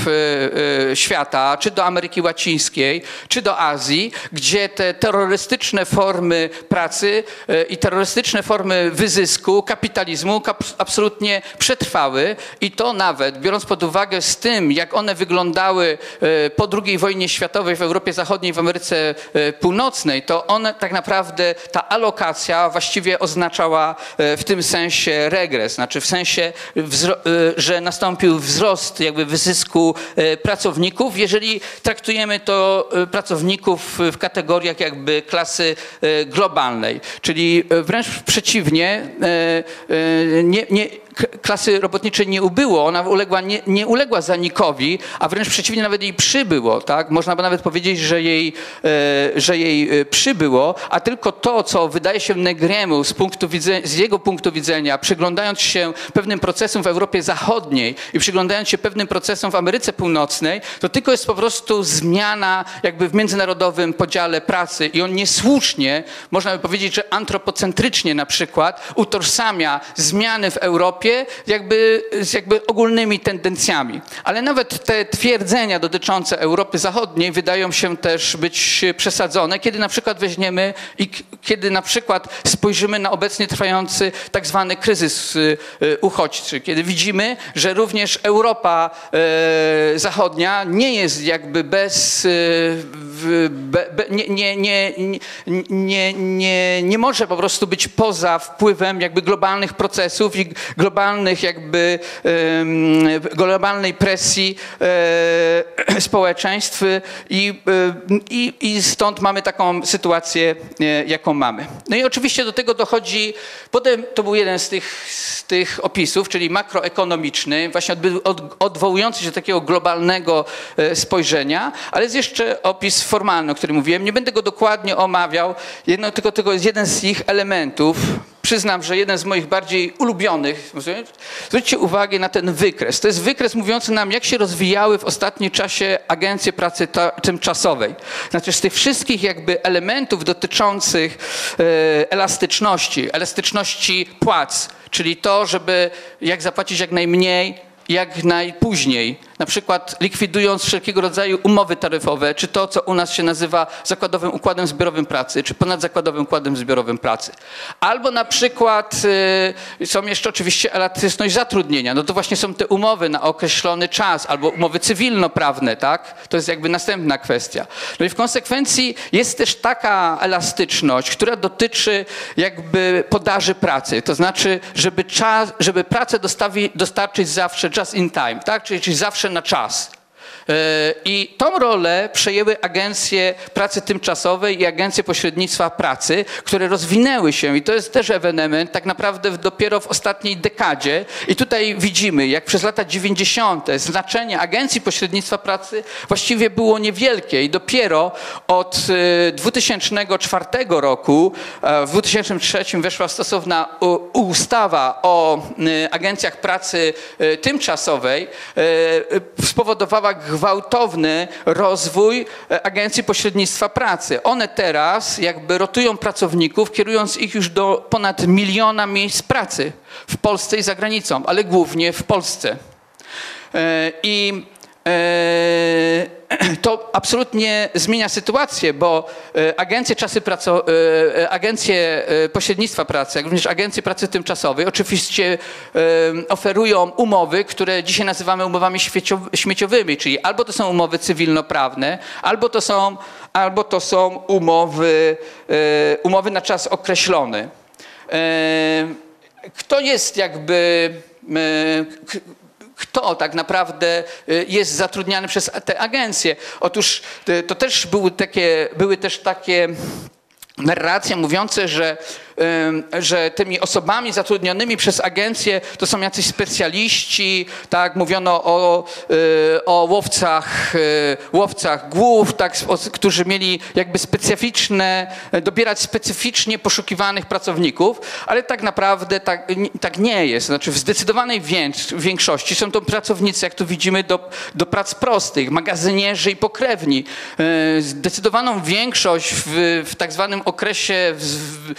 świata, czy do Ameryki Łacińskiej, czy do Azji, gdzie te terrorystyczne formy pracy i terrorystyczne formy wyzysku, kapitalizmu absolutnie przetrwały i to nawet, biorąc pod uwagę z tym, jak one wyglądały po drugiej wojnie światowej w Europie Zachodniej, w Ameryce Północnej, to one tak naprawdę ta alokacja właściwie oznaczała w tym sensie regres, znaczy w sensie, że nastąpił wzrost jakby wyzysku pracowników, jeżeli traktujemy to pracowników w kategoriach jakby klasy globalnej, czyli wręcz przeciwnie, nie, nie klasy robotniczej nie ubyło, ona uległa, nie, nie uległa zanikowi, a wręcz przeciwnie, nawet jej przybyło, tak? Można by nawet powiedzieć, że jej, e, że jej przybyło, a tylko to, co wydaje się Negriemu z, punktu widzenia, z jego punktu widzenia, przyglądając się pewnym procesom w Europie Zachodniej i przyglądając się pewnym procesom w Ameryce Północnej, to tylko jest po prostu zmiana jakby w międzynarodowym podziale pracy i on niesłusznie, można by powiedzieć, że antropocentrycznie na przykład utożsamia zmiany w Europie jakby z jakby ogólnymi tendencjami. Ale nawet te twierdzenia dotyczące Europy Zachodniej wydają się też być przesadzone, kiedy na przykład weźmiemy i kiedy na przykład spojrzymy na obecnie trwający tak zwany kryzys uchodźczy, kiedy widzimy, że również Europa Zachodnia nie jest jakby bez w, be, be, nie, nie, nie, nie, nie, nie może po prostu być poza wpływem jakby globalnych procesów i globalnych jakby um, globalnej presji e, społeczeństw i, i, i stąd mamy taką sytuację, e, jaką mamy. No i oczywiście do tego dochodzi, potem to był jeden z tych, z tych opisów, czyli makroekonomiczny, właśnie odby, od, odwołujący się do takiego globalnego e, spojrzenia, ale jest jeszcze opis formalny, o którym mówiłem. Nie będę go dokładnie omawiał, jedno, tylko tego jest jeden z ich elementów. Przyznam, że jeden z moich bardziej ulubionych. Zwróćcie uwagę na ten wykres. To jest wykres mówiący nam, jak się rozwijały w ostatnim czasie agencje pracy ta, tymczasowej. Znaczy z tych wszystkich jakby elementów dotyczących e, elastyczności, elastyczności płac, czyli to, żeby jak zapłacić jak najmniej, jak najpóźniej, na przykład likwidując wszelkiego rodzaju umowy taryfowe, czy to, co u nas się nazywa zakładowym układem zbiorowym pracy, czy ponadzakładowym układem zbiorowym pracy. Albo na przykład y, są jeszcze oczywiście elastyczność zatrudnienia. No to właśnie są te umowy na określony czas, albo umowy cywilnoprawne, tak? To jest jakby następna kwestia. No i w konsekwencji jest też taka elastyczność, która dotyczy jakby podaży pracy. To znaczy, żeby, czas, żeby pracę dostawi, dostarczyć zawsze just in time, tak? Czyli, czyli zawsze na czas. I tą rolę przejęły agencje pracy tymczasowej i agencje pośrednictwa pracy, które rozwinęły się i to jest też ewenement tak naprawdę dopiero w ostatniej dekadzie. I tutaj widzimy, jak przez lata dziewięćdziesiąte znaczenie agencji pośrednictwa pracy właściwie było niewielkie i dopiero od dwutysięcznego czwartego roku, w dwa tysiące trzecim weszła stosowna ustawa o agencjach pracy tymczasowej, spowodowała gwałtowny rozwój agencji pośrednictwa pracy. One teraz jakby rotują pracowników, kierując ich już do ponad miliona miejsc pracy w Polsce i za granicą, ale głównie w Polsce. I to absolutnie zmienia sytuację, bo agencje, czasy praco, agencje pośrednictwa pracy, jak również agencje pracy tymczasowej oczywiście oferują umowy, które dzisiaj nazywamy umowami śmieciowymi, czyli albo to są umowy cywilnoprawne, albo to są, albo to są umowy, umowy na czas określony. Kto jest jakby... Kto tak naprawdę jest zatrudniany przez te agencje? Otóż to też były takie, były też takie narracje mówiące, że, że tymi osobami zatrudnionymi przez agencje to są jacyś specjaliści, tak, mówiono o, o łowcach, łowcach głów, tak, którzy mieli jakby specyficzne, dobierać specyficznie poszukiwanych pracowników, ale tak naprawdę tak, tak nie jest. Znaczy w zdecydowanej większości są to pracownicy, jak tu widzimy, do, do prac prostych, magazynierzy i pokrewni. Zdecydowaną większość w, w tak zwanym okresie w,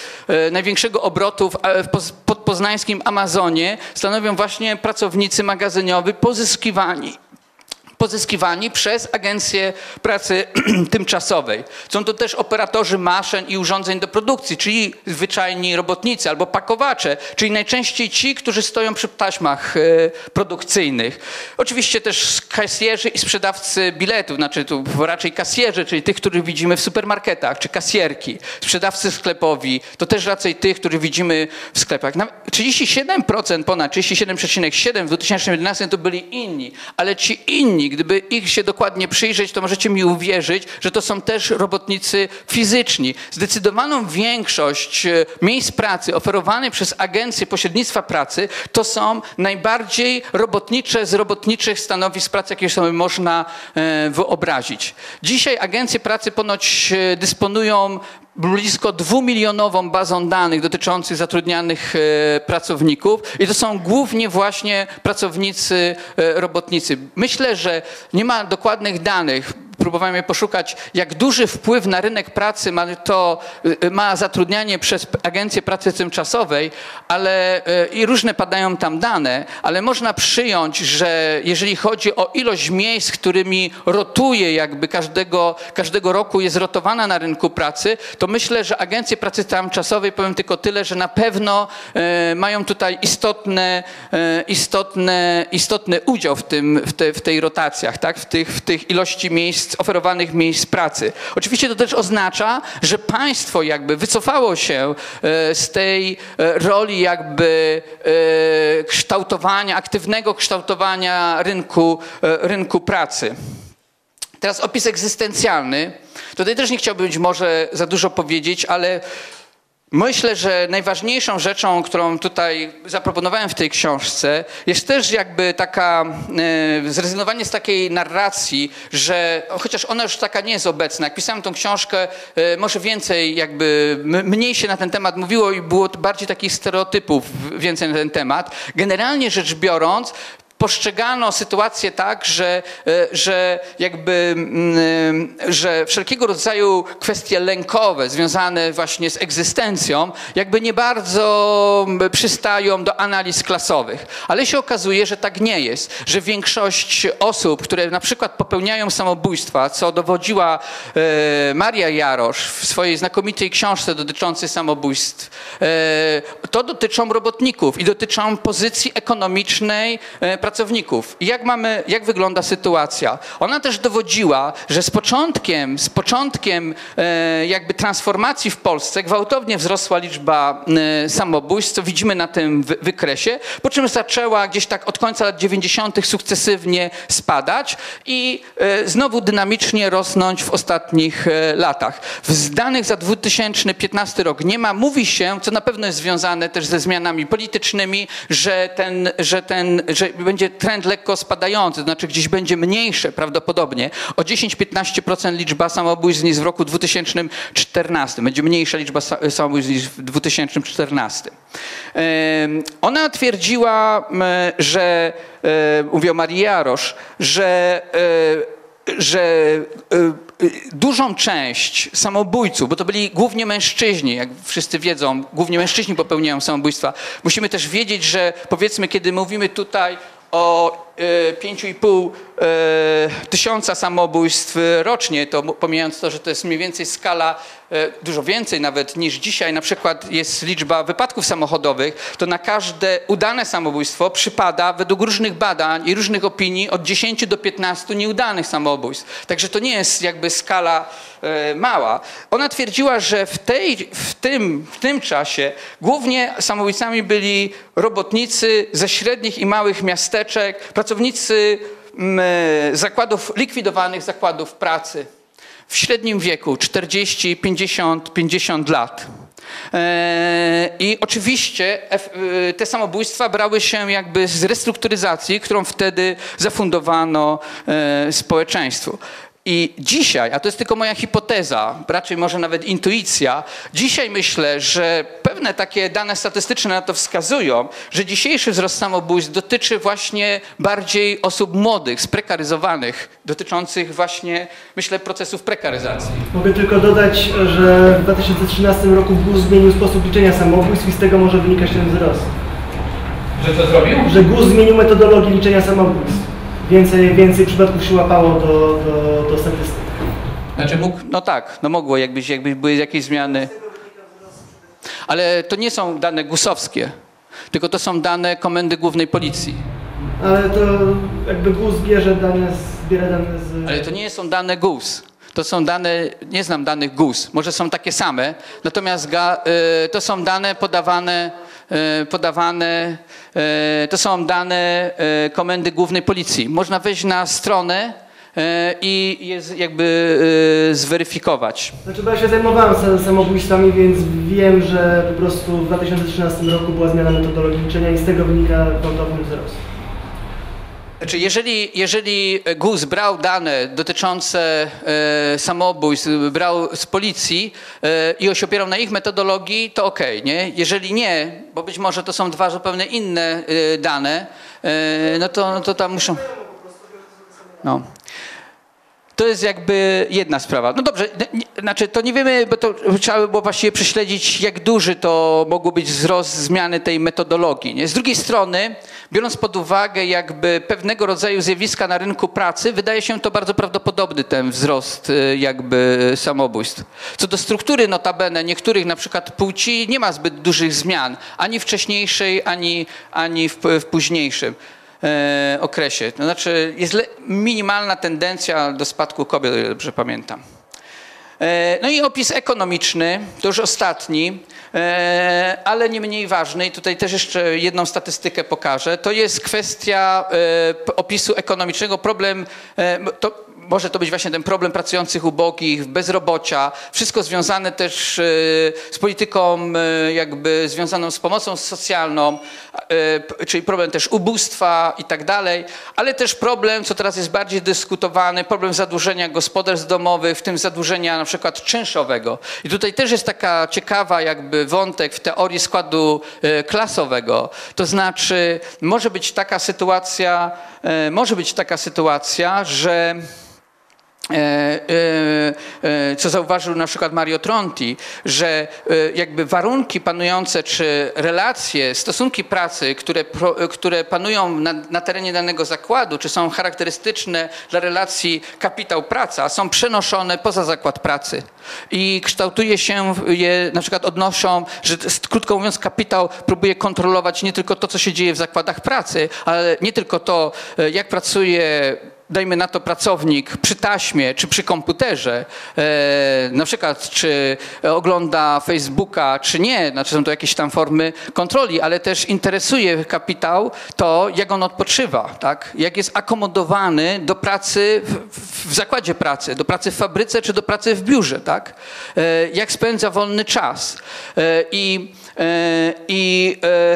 w, największego obrotu w, w podpoznańskim Amazonie stanowią właśnie pracownicy magazyniowi pozyskiwani. pozyskiwani przez agencje pracy tymczasowej. Są to też operatorzy maszyn i urządzeń do produkcji, czyli zwyczajni robotnicy albo pakowacze, czyli najczęściej ci, którzy stoją przy taśmach produkcyjnych. Oczywiście też kasjerzy i sprzedawcy biletów, znaczy tu raczej kasjerzy, czyli tych, których widzimy w supermarketach, czy kasjerki, sprzedawcy sklepowi, to też raczej tych, których widzimy w sklepach. trzydzieści siedem procent, ponad trzydzieści siedem przecinek siedem procent w dwa tysiące jedenastym to byli inni, ale ci inni, gdyby ich się dokładnie przyjrzeć, to możecie mi uwierzyć, że to są też robotnicy fizyczni. Zdecydowaną większość miejsc pracy oferowanych przez agencje pośrednictwa pracy to są najbardziej robotnicze z robotniczych stanowisk pracy, jakie sobie można wyobrazić. Dzisiaj agencje pracy ponoć dysponują blisko dwumilionową bazą danych dotyczących zatrudnianych e, pracowników i to są głównie właśnie pracownicy e, robotnicy. Myślę, że nie ma dokładnych danych. Próbowałem je poszukać, jak duży wpływ na rynek pracy ma to, ma zatrudnianie przez agencję pracy tymczasowej, ale i różne padają tam dane, ale można przyjąć, że jeżeli chodzi o ilość miejsc, którymi rotuje jakby każdego, każdego roku jest rotowana na rynku pracy, to myślę, że agencje pracy tymczasowej, powiem tylko tyle, że na pewno e, mają tutaj istotne, e, istotne, istotny udział w, tym, w, te, w tej rotacjach, tak? w, tych, w tych ilości miejsc miejsc, oferowanych miejsc pracy. Oczywiście to też oznacza, że państwo jakby wycofało się z tej roli jakby kształtowania, aktywnego kształtowania rynku, rynku pracy. Teraz opis egzystencjalny. Tutaj też nie chciałbym być może za dużo powiedzieć, ale myślę, że najważniejszą rzeczą, którą tutaj zaproponowałem w tej książce, jest też jakby taka e, zrezygnowanie z takiej narracji, że chociaż ona już taka nie jest obecna. Jak pisałem tą książkę, e, może więcej jakby, m, mniej się na ten temat mówiło i było bardziej takich stereotypów więcej na ten temat. Generalnie rzecz biorąc, postrzegano sytuację tak, że, że jakby, że wszelkiego rodzaju kwestie lękowe związane właśnie z egzystencją jakby nie bardzo przystają do analiz klasowych. Ale się okazuje, że tak nie jest, że większość osób, które na przykład popełniają samobójstwa, co dowodziła Maria Jarosz w swojej znakomitej książce dotyczącej samobójstw, to dotyczą robotników i dotyczą pozycji ekonomicznej pracowników. pracowników. I jak mamy, jak wygląda sytuacja? Ona też dowodziła, że z początkiem, z początkiem e, jakby transformacji w Polsce gwałtownie wzrosła liczba e, samobójstw, co widzimy na tym wy wykresie, po czym zaczęła gdzieś tak od końca lat dziewięćdziesiątych sukcesywnie spadać i e, znowu dynamicznie rosnąć w ostatnich e, latach. Z danych za dwa tysiące piętnasty rok nie ma, mówi się, co na pewno jest związane też ze zmianami politycznymi, że ten, że ten, że będzie trend lekko spadający, to znaczy gdzieś będzie mniejsze prawdopodobnie, o dziesięć do piętnastu procent liczba samobójstw niż w roku dwa tysiące czternastym. Będzie mniejsza liczba samobójstw niż w dwa tysiące czternastym. Ona twierdziła, że, mówił Marii Jarosz, że że dużą część samobójców, bo to byli głównie mężczyźni, jak wszyscy wiedzą, głównie mężczyźni popełniają samobójstwa. Musimy też wiedzieć, że powiedzmy, kiedy mówimy tutaj o pięć i pół tysiąca samobójstw rocznie, to pomijając to, że to jest mniej więcej skala dużo więcej nawet niż dzisiaj, na przykład jest liczba wypadków samochodowych, to na każde udane samobójstwo przypada według różnych badań i różnych opinii od dziesięciu do piętnastu nieudanych samobójstw. Także to nie jest jakby skala mała. Ona twierdziła, że w, tej, w, tym, w tym czasie głównie samobójcami byli robotnicy ze średnich i małych miasteczek, pracownicy zakładów, likwidowanych zakładów pracy w średnim wieku czterdzieści, pięćdziesiąt, pięćdziesiąt lat. I oczywiście te samobójstwa brały się jakby z restrukturyzacji, którą wtedy zafundowano społeczeństwu. I dzisiaj, a to jest tylko moja hipoteza, raczej może nawet intuicja, dzisiaj myślę, że pewne takie dane statystyczne na to wskazują, że dzisiejszy wzrost samobójstw dotyczy właśnie bardziej osób młodych, sprekaryzowanych, dotyczących właśnie, myślę, procesów prekaryzacji. Mogę tylko dodać, że w dwa tysiące trzynastym roku G U S zmienił sposób liczenia samobójstw i z tego może wynikać ten wzrost. Że co zrobił? Że G U S zmienił metodologię liczenia samobójstw. Więcej, więcej przypadków się łapało do, do, do statystyk. Znaczy mógł, no tak, no mogło, jakby, jakby były jakieś zmiany. Ale to nie są dane gusowskie, tylko to są dane Komendy Głównej Policji. Ale to jakby G U S bierze dane, zbiera dane z... Ale to nie są dane G U S. To są dane, nie znam danych G U S, może są takie same, natomiast ga, y, to są dane podawane, y, podawane y, to są dane y, Komendy Głównej Policji. Można wejść na stronę y, i je jakby y, zweryfikować. Znaczy, bo ja się zajmowałem samobójstwami, więc wiem, że po prostu w dwa tysiące trzynastym roku była zmiana metodologii liczenia i z tego wynika gwałtowny wzrost. Znaczy, jeżeli, jeżeli G U S brał dane dotyczące e, samobójstw, brał z policji e, i się opierał na ich metodologii, to okej, okay, nie? Jeżeli nie, bo być może to są dwa zupełnie inne e, dane, e, no, to, no to tam muszą... No. To jest jakby jedna sprawa. No dobrze, nie, znaczy to nie wiemy, bo to trzeba by było właściwie prześledzić, jak duży to mogło być wzrost zmiany tej metodologii. Nie? Z drugiej strony, biorąc pod uwagę jakby pewnego rodzaju zjawiska na rynku pracy, wydaje się to bardzo prawdopodobny ten wzrost jakby samobójstw. Co do struktury notabene niektórych na przykład płci nie ma zbyt dużych zmian, ani wcześniejszej, ani, ani w, w późniejszym. e, okresie. To znaczy jest le, minimalna tendencja do spadku kobiet, o ile dobrze pamiętam. E, no i opis ekonomiczny, to już ostatni, e, ale nie mniej ważny, i tutaj też jeszcze jedną statystykę pokażę. To jest kwestia e, opisu ekonomicznego, problem, e, to, może to być właśnie ten problem pracujących ubogich, bezrobocia, wszystko związane też z polityką jakby związaną z pomocą socjalną, czyli problem też ubóstwa i tak dalej, ale też problem, co teraz jest bardziej dyskutowany, problem zadłużenia gospodarstw domowych, w tym zadłużenia na przykład czynszowego. I tutaj też jest taka ciekawa jakby wątek w teorii składu klasowego, to znaczy może być taka sytuacja, może być taka sytuacja, że co zauważył na przykład Mario Tronti, że jakby warunki panujące, czy relacje, stosunki pracy, które, które panują na, na terenie danego zakładu, czy są charakterystyczne dla relacji kapitał-praca, są przenoszone poza zakład pracy. I kształtuje się je, na przykład odnoszą, że krótko mówiąc kapitał próbuje kontrolować nie tylko to, co się dzieje w zakładach pracy, ale nie tylko to, jak pracuje, dajmy na to, pracownik przy taśmie czy przy komputerze, e, na przykład czy ogląda Facebooka, czy nie, znaczy są to jakieś tam formy kontroli, ale też interesuje kapitał to, jak on odpoczywa, tak? Jak jest akomodowany do pracy w, w zakładzie pracy, do pracy w fabryce czy do pracy w biurze, tak? E, jak spędza wolny czas. E, i I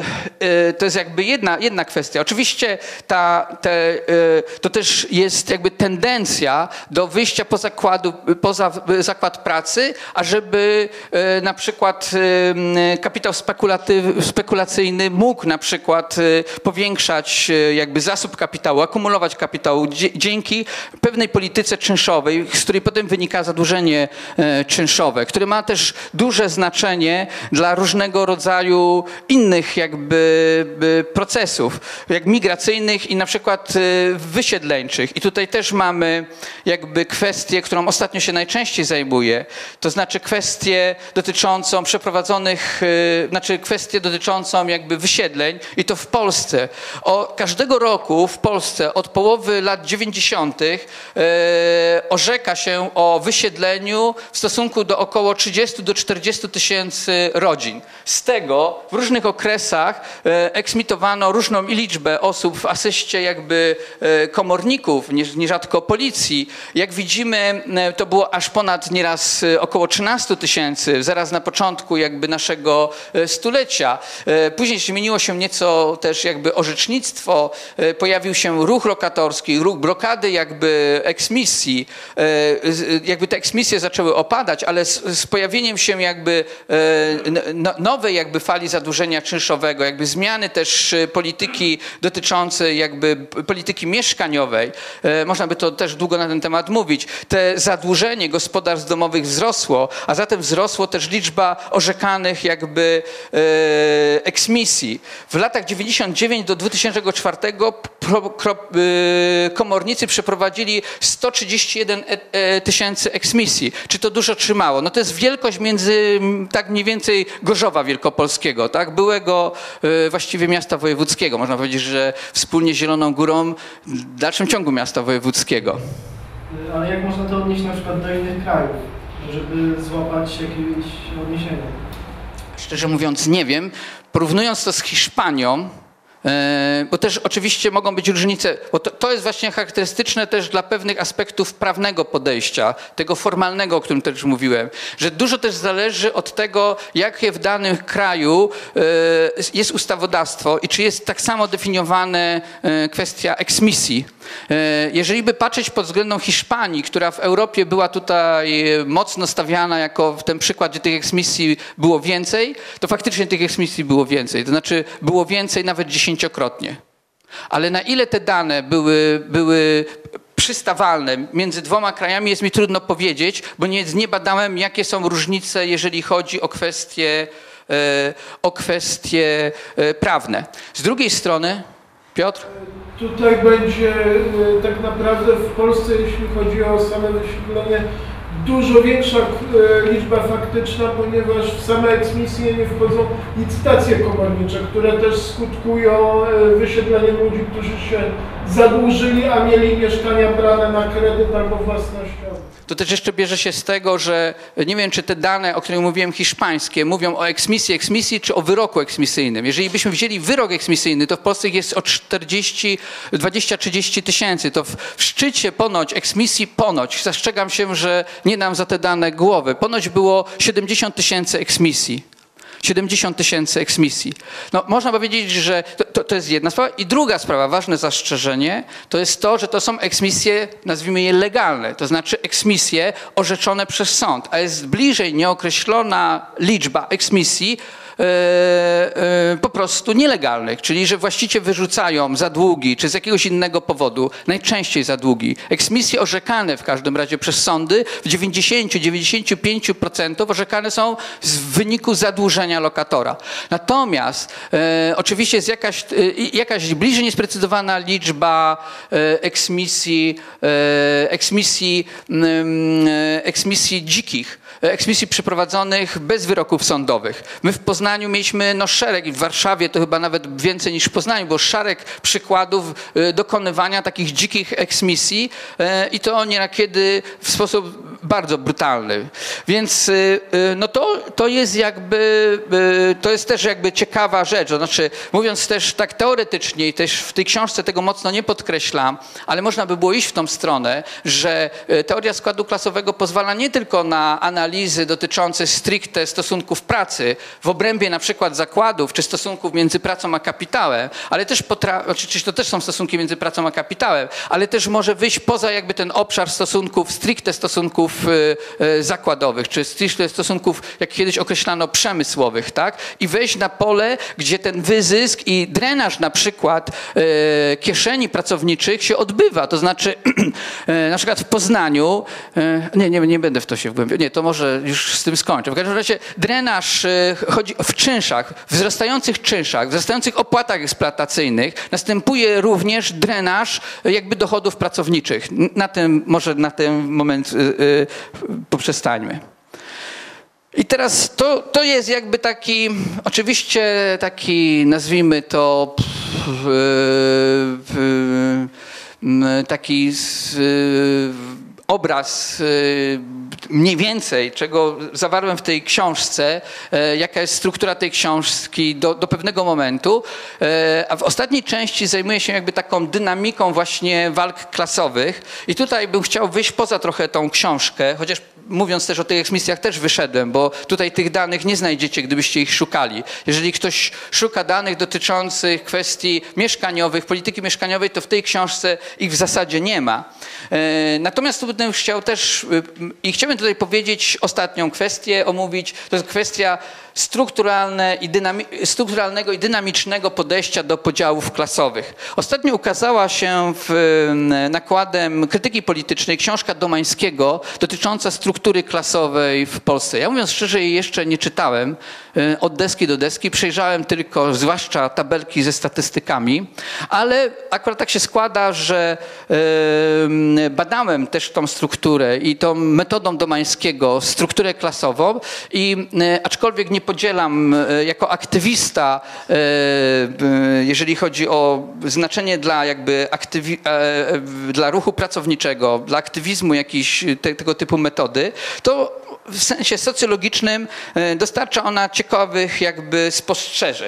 to jest jakby jedna, jedna kwestia. Oczywiście ta, te, to też jest jakby tendencja do wyjścia poza, zakładu, poza zakład pracy, ażeby na przykład kapitał spekulacyjny mógł na przykład powiększać jakby zasób kapitału, akumulować kapitał dzięki pewnej polityce czynszowej, z której potem wynika zadłużenie czynszowe, które ma też duże znaczenie dla różnego rodzaju innych jakby procesów, jak migracyjnych i na przykład wysiedleńczych. I tutaj też mamy jakby kwestię, którą ostatnio się najczęściej zajmuję, to znaczy kwestię dotyczącą przeprowadzonych, znaczy kwestię dotyczącą jakby wysiedleń i to w Polsce. O, każdego roku w Polsce od połowy lat dziewięćdziesiątych e, orzeka się o wysiedleniu w stosunku do około trzydziestu do czterdziestu tysięcy rodzin. Z tego w różnych okresach e, eksmitowano różną liczbę osób w asyście jakby e, komorników, nie, nierzadko policji. Jak widzimy, e, to było aż ponad nieraz e, około trzynastu tysięcy, zaraz na początku jakby naszego e, stulecia. E, później zmieniło się nieco też jakby orzecznictwo, e, pojawił się ruch lokatorski, ruch blokady jakby eksmisji. E, jakby te eksmisje zaczęły opadać, ale z, z pojawieniem się jakby e, no, nowej jakby fali zadłużenia czynszowego, jakby zmiany też polityki dotyczącej jakby polityki mieszkaniowej, e, można by to też długo na ten temat mówić, te zadłużenie gospodarstw domowych wzrosło, a zatem wzrosło też liczba orzekanych jakby e, eksmisji. W latach dziewięćdziesiątym dziewiątym do dwutysięcznego czwartego pro, pro, e, komornicy przeprowadzili sto trzydzieści jeden tysięcy eksmisji. Czy to dużo trzymało? No to jest wielkość między tak mniej więcej Gorzowa Wielkopolskiego, tak? Byłego e, właściwie miasta wojewódzkiego. Można powiedzieć, że wspólnie z Zieloną Górą w dalszym ciągu miasta wojewódzkiego. Ale jak można to odnieść na przykład do innych krajów, żeby złapać jakieś odniesienie? Szczerze mówiąc nie wiem. Porównując to z Hiszpanią, bo też oczywiście mogą być różnice, bo to, to jest właśnie charakterystyczne też dla pewnych aspektów prawnego podejścia, tego formalnego, o którym też mówiłem, że dużo też zależy od tego, jakie w danym kraju jest ustawodawstwo i czy jest tak samo definiowana kwestia eksmisji. Jeżeli by patrzeć pod względem Hiszpanii, która w Europie była tutaj mocno stawiana jako w ten przykład, gdzie tych eksmisji było więcej, to faktycznie tych eksmisji było więcej. To znaczy było więcej nawet dziesięciokrotnie. Ale na ile te dane były, były przystawalne między dwoma krajami, jest mi trudno powiedzieć, bo nie, nie badałem, jakie są różnice, jeżeli chodzi o kwestie, o kwestie prawne. Z drugiej strony, Piotr? Tutaj będzie tak naprawdę w Polsce, jeśli chodzi o same wysiedlenie, dużo większa e, liczba faktyczna, ponieważ w same eksmisje nie wchodzą licytacje komornicze, które też skutkują e, wysiedleniem ludzi, którzy się zadłużyli, a mieli mieszkania brane na kredyt albo własnościowe. To też jeszcze bierze się z tego, że nie wiem, czy te dane, o których mówiłem, hiszpańskie, mówią o eksmisji, eksmisji, czy o wyroku eksmisyjnym. Jeżeli byśmy wzięli wyrok eksmisyjny, to w Polsce jest o czterdzieści, dwadzieścia trzydzieści tysięcy. To w, w szczycie ponoć eksmisji, ponoć, zastrzegam się, że nie dam za te dane głowy, ponoć było siedemdziesiąt tysięcy eksmisji. siedemdziesiąt tysięcy eksmisji. No, można powiedzieć, że to, to, to jest jedna sprawa. I druga sprawa, ważne zastrzeżenie, to jest to, że to są eksmisje, nazwijmy je legalne, to znaczy eksmisje orzeczone przez sąd, a jest bliżej nieokreślona liczba eksmisji e, e, po prostu nielegalnych, czyli że właściciele wyrzucają za długi, czy z jakiegoś innego powodu, najczęściej za długi, eksmisje orzekane w każdym razie przez sądy w dziewięćdziesiąt do dziewięćdziesięciu pięciu procent orzekane są w wyniku zadłużenia lokatora. Natomiast e, oczywiście jest jakaś, e, jakaś bliżej niesprecyzowana liczba e, eksmisji, e, eksmisji, e, eksmisji dzikich, eksmisji przeprowadzonych bez wyroków sądowych. My w Poznaniu mieliśmy no, szereg, w Warszawie to chyba nawet więcej niż w Poznaniu, bo szereg przykładów e, dokonywania takich dzikich eksmisji e, i to niekiedy w sposób bardzo brutalny. Więc e, no to, to jest jakby, e, to jest też jakby ciekawa rzecz. To znaczy, mówiąc też tak teoretycznie i też w tej książce tego mocno nie podkreślam, ale można by było iść w tą stronę, że teoria składu klasowego pozwala nie tylko na analizy dotyczące stricte stosunków pracy w obrębie na przykład zakładów czy stosunków między pracą a kapitałem, ale też potrafi, oczywiście to też są stosunki między pracą a kapitałem, ale też może wyjść poza jakby ten obszar stosunków, stricte stosunków y, y, zakładowych, czy stricte stosunków, jak kiedyś określano, przemysłowych, tak? I wejść na pole, gdzie ten wyzysk i drenaż na przykład y, kieszeni pracowniczych się odbywa. To znaczy y, na przykład w Poznaniu, y, nie, nie, nie będę w to się wgłębiał, nie, to może już z tym skończę. W każdym razie drenaż y, chodzi w czynszach, wzrastających czynszach, wzrastających opłatach eksploatacyjnych następuje również drenaż y, jakby dochodów pracowniczych. Na tym, może na ten moment y, y, poprzestańmy. I teraz to, to jest jakby taki, oczywiście taki, nazwijmy to, taki obraz mniej więcej, czego zawarłem w tej książce, jaka jest struktura tej książki do, do pewnego momentu, a w ostatniej części zajmuję się jakby taką dynamiką właśnie walk klasowych i tutaj bym chciał wyjść poza trochę tą książkę, chociaż mówiąc też o tych eksmisjach też wyszedłem, bo tutaj tych danych nie znajdziecie, gdybyście ich szukali. Jeżeli ktoś szuka danych dotyczących kwestii mieszkaniowych, polityki mieszkaniowej, to w tej książce ich w zasadzie nie ma. Natomiast tu bym chciał też, i chciałbym tutaj powiedzieć ostatnią kwestię, omówić, to jest kwestia strukturalne i dynami- strukturalnego i dynamicznego podejścia do podziałów klasowych. Ostatnio ukazała się w, nakładem krytyki politycznej książka Domańskiego dotycząca struktury klasowej w Polsce. Ja mówiąc szczerze, jej jeszcze nie czytałem od deski do deski, przejrzałem tylko zwłaszcza tabelki ze statystykami, ale akurat tak się składa, że badałem też tą strukturę i tą metodą Domańskiego strukturę klasową i aczkolwiek nie podzielam jako aktywista, jeżeli chodzi o znaczenie dla jakby aktywi- dla ruchu pracowniczego, dla aktywizmu jakiejś te, tego typu metody, to w sensie socjologicznym dostarcza ona ciekawych jakby spostrzeżeń.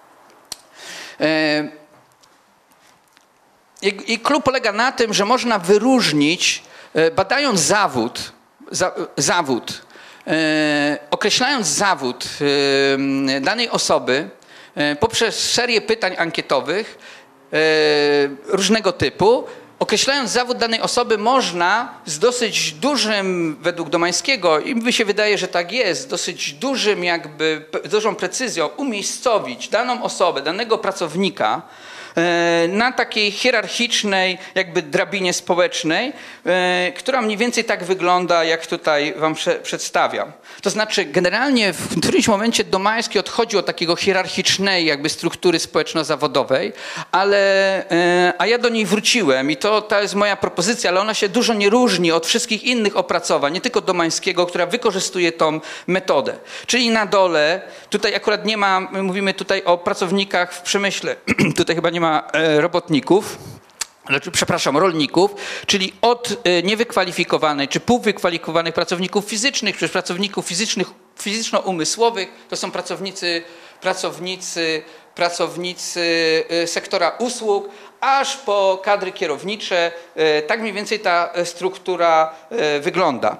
I, i klub polega na tym, że można wyróżnić, badając zawód, za, zawód, e, określając zawód e, danej osoby e, poprzez serię pytań ankietowych e, różnego typu, określając zawód danej osoby można z dosyć dużym, według Domańskiego, i mi się wydaje, że tak jest, dosyć dużym jakby, dużą precyzją umiejscowić daną osobę, danego pracownika na takiej hierarchicznej jakby drabinie społecznej, która mniej więcej tak wygląda, jak tutaj wam przedstawiam. To znaczy generalnie w którymś momencie Domański odchodzi od takiego hierarchicznej jakby struktury społeczno-zawodowej, ale, a ja do niej wróciłem i to, to jest moja propozycja, ale ona się dużo nie różni od wszystkich innych opracowań, nie tylko Domańskiego, która wykorzystuje tą metodę. Czyli na dole, tutaj akurat nie ma, mówimy tutaj o pracownikach w przemyśle, tutaj chyba nie ma robotników, przepraszam, rolników, czyli od niewykwalifikowanych czy półwykwalifikowanych pracowników fizycznych, czy pracowników fizycznych, fizyczno-umysłowych, to są pracownicy, pracownicy, pracownicy sektora usług, aż po kadry kierownicze. Tak mniej więcej ta struktura wygląda.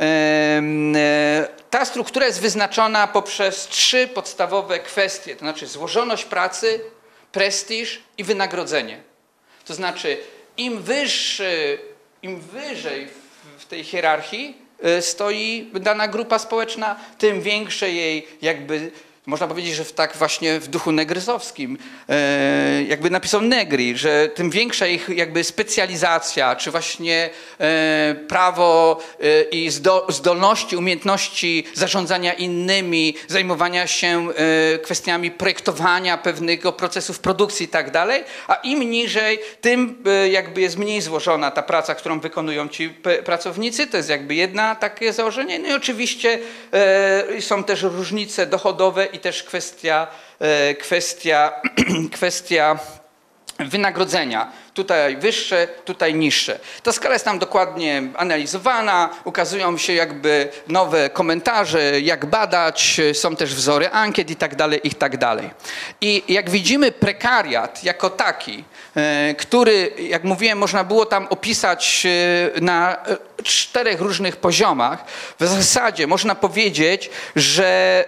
Ta struktura jest wyznaczona poprzez trzy podstawowe kwestie, to znaczy złożoność pracy, prestiż i wynagrodzenie. To znaczy im wyższy, im wyżej w tej hierarchii stoi dana grupa społeczna, tym większe jej jakby, można powiedzieć, że w tak właśnie w duchu negryzowskim, e, jakby napisał Negri, że tym większa ich jakby specjalizacja, czy właśnie e, prawo e, i zdo, zdolności, umiejętności zarządzania innymi, zajmowania się e, kwestiami projektowania pewnego procesów produkcji i tak dalej, a im niżej, tym e, jakby jest mniej złożona ta praca, którą wykonują ci pracownicy. To jest jakby jedna takie założenie. No i oczywiście e, są też różnice dochodowe i też kwestia, kwestia, kwestia wynagrodzenia. Tutaj wyższe, tutaj niższe. Ta skala jest tam dokładnie analizowana, ukazują się jakby nowe komentarze, jak badać, są też wzory ankiet i tak dalej, i tak dalej. I jak widzimy prekariat jako taki, który, jak mówiłem, można było tam opisać na czterech różnych poziomach, w zasadzie można powiedzieć, że,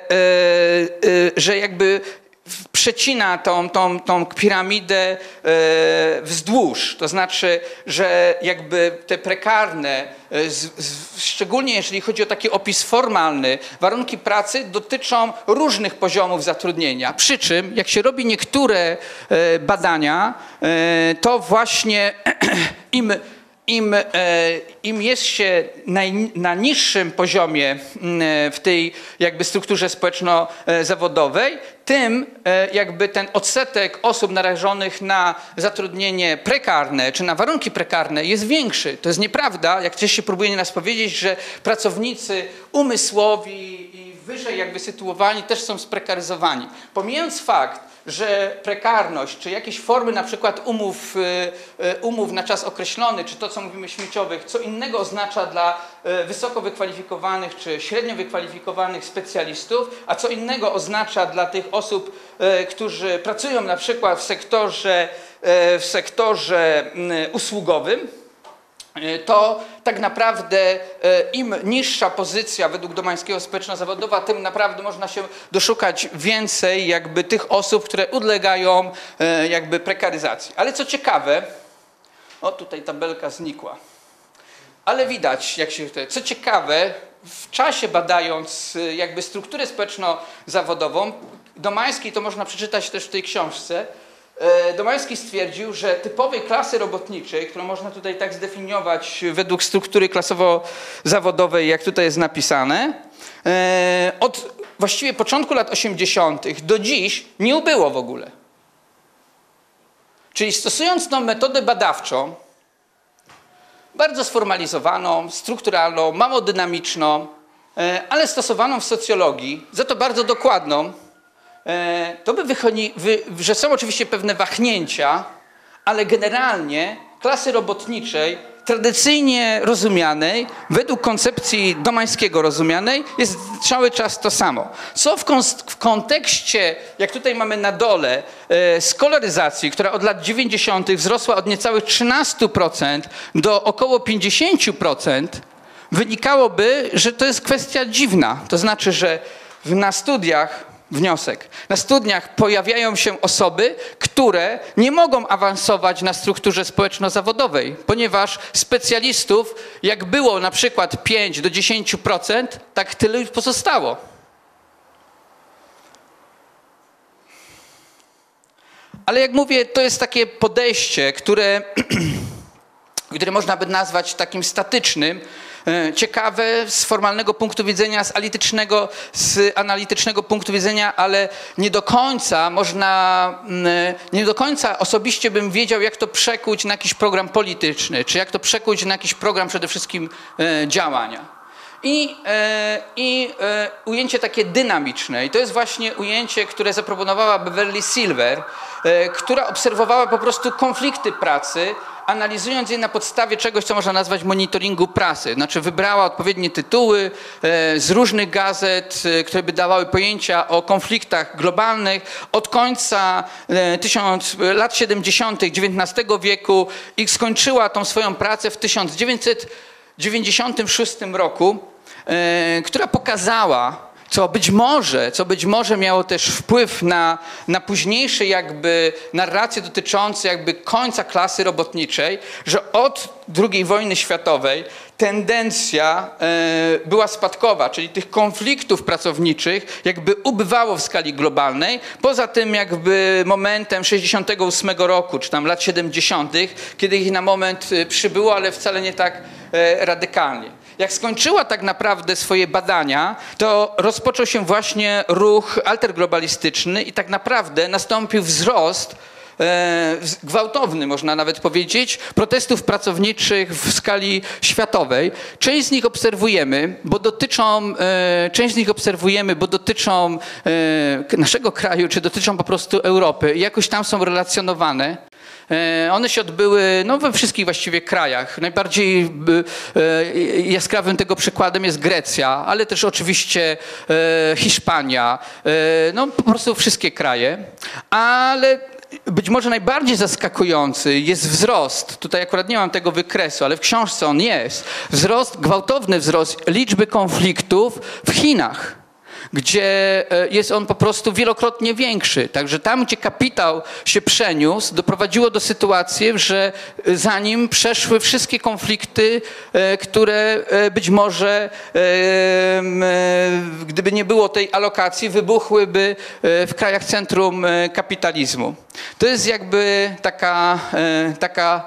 że jakby przecina tą, tą, tą piramidę e, wzdłuż. To znaczy, że jakby te prekarne, e, z, z, szczególnie jeżeli chodzi o taki opis formalny, warunki pracy dotyczą różnych poziomów zatrudnienia. Przy czym, jak się robi niektóre e, badania, e, to właśnie im Im, im jest się na, na niższym poziomie w tej jakby strukturze społeczno-zawodowej, tym jakby ten odsetek osób narażonych na zatrudnienie prekarne czy na warunki prekarne jest większy. To jest nieprawda, jak gdzieś się próbuje nas powiedzieć, że pracownicy umysłowi i wyżej jakby sytuowani też są sprekaryzowani. Pomijając fakt, że prekarność, czy jakieś formy na przykład umów, umów na czas określony, czy to, co mówimy śmieciowych, co innego oznacza dla wysoko wykwalifikowanych, czy średnio wykwalifikowanych specjalistów, a co innego oznacza dla tych osób, którzy pracują na przykład w sektorze, w sektorze usługowym, to tak naprawdę im niższa pozycja według Domańskiego społeczno-zawodowa, tym naprawdę można się doszukać więcej jakby tych osób, które ulegają jakby prekaryzacji. Ale co ciekawe, o tutaj tabelka znikła, ale widać, jak się tutaj, co ciekawe, w czasie badając jakby strukturę społeczno-zawodową, Domański, to można przeczytać też w tej książce, Domański stwierdził, że typowej klasy robotniczej, którą można tutaj tak zdefiniować według struktury klasowo-zawodowej, jak tutaj jest napisane, od właściwie początku lat osiemdziesiątych do dziś nie ubyło w ogóle. Czyli stosując tą metodę badawczą, bardzo sformalizowaną, strukturalną, mało dynamiczną, ale stosowaną w socjologii, za to bardzo dokładną, to by wychodzi, że są oczywiście pewne wahnięcia, ale generalnie klasy robotniczej, tradycyjnie rozumianej, według koncepcji Domańskiego rozumianej, jest cały czas to samo. Co w, w kontekście, jak tutaj mamy na dole, e, skolaryzacji, która od lat dziewięćdziesiątych wzrosła od niecałych trzynastu procent do około pięćdziesięciu procent, wynikałoby, że to jest kwestia dziwna. To znaczy, że na studiach Wniosek. Na studiach pojawiają się osoby, które nie mogą awansować na strukturze społeczno-zawodowej, ponieważ specjalistów, jak było na przykład pięć do dziesięciu procent, tak tyle pozostało. Ale jak mówię, to jest takie podejście, które, które można by nazwać takim statycznym, ciekawe z formalnego punktu widzenia, z analitycznego, z analitycznego punktu widzenia, ale nie do końca można, nie do końca osobiście bym wiedział, jak to przekuć na jakiś program polityczny, czy jak to przekuć na jakiś program przede wszystkim działania. I, i ujęcie takie dynamiczne. I to jest właśnie ujęcie, które zaproponowała Beverly Silver, która obserwowała po prostu konflikty pracy, analizując je na podstawie czegoś, co można nazwać monitoringu prasy. Znaczy wybrała odpowiednie tytuły z różnych gazet, które by dawały pojęcia o konfliktach globalnych od końca tysiąc, lat siedemdziesiątych dziewiętnastego wieku i skończyła tą swoją pracę w tysiąc dziewięćset dziewięćdziesiątym szóstym roku, która pokazała, co być może, co być może miało też wpływ na, na późniejsze jakby narracje dotyczące jakby końca klasy robotniczej, że od drugiej wojny światowej tendencja e, była spadkowa, czyli tych konfliktów pracowniczych jakby ubywało w skali globalnej, poza tym jakby momentem sześćdziesiątego ósmego roku, czy tam lat siedemdziesiątych, kiedy ich na moment przybyło, ale wcale nie tak e, radykalnie. Jak skończyła tak naprawdę swoje badania, to rozpoczął się właśnie ruch alterglobalistyczny i tak naprawdę nastąpił wzrost e, gwałtowny, można nawet powiedzieć, protestów pracowniczych w skali światowej. Część z nich obserwujemy, bo dotyczą, e, część z nich obserwujemy, bo dotyczą e, naszego kraju, czy dotyczą po prostu Europy i jakoś tam są relacjonowane. One się odbyły no, we wszystkich właściwie krajach. Najbardziej jaskrawym tego przykładem jest Grecja, ale też oczywiście Hiszpania, no po prostu wszystkie kraje. Ale być może najbardziej zaskakujący jest wzrost, tutaj akurat nie mam tego wykresu, ale w książce on jest, wzrost, gwałtowny wzrost liczby konfliktów w Chinach, gdzie jest on po prostu wielokrotnie większy. Także tam, gdzie kapitał się przeniósł, doprowadziło do sytuacji, że za nim przeszły wszystkie konflikty, które być może, gdyby nie było tej alokacji, wybuchłyby w krajach centrum kapitalizmu. To jest jakby taka, taka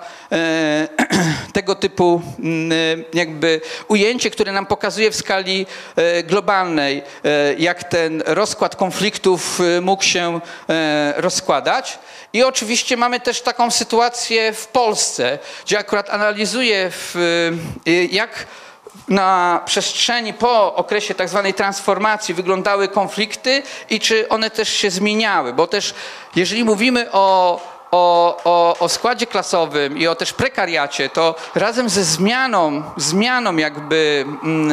tego typu jakby ujęcie, które nam pokazuje w skali globalnej, jak ten rozkład konfliktów mógł się rozkładać. I oczywiście mamy też taką sytuację w Polsce, gdzie akurat analizuję, jak na przestrzeni po okresie tak zwanej transformacji wyglądały konflikty i czy one też się zmieniały, bo też jeżeli mówimy o O, o, o składzie klasowym i o też prekariacie, to razem ze zmianą, zmianą jakby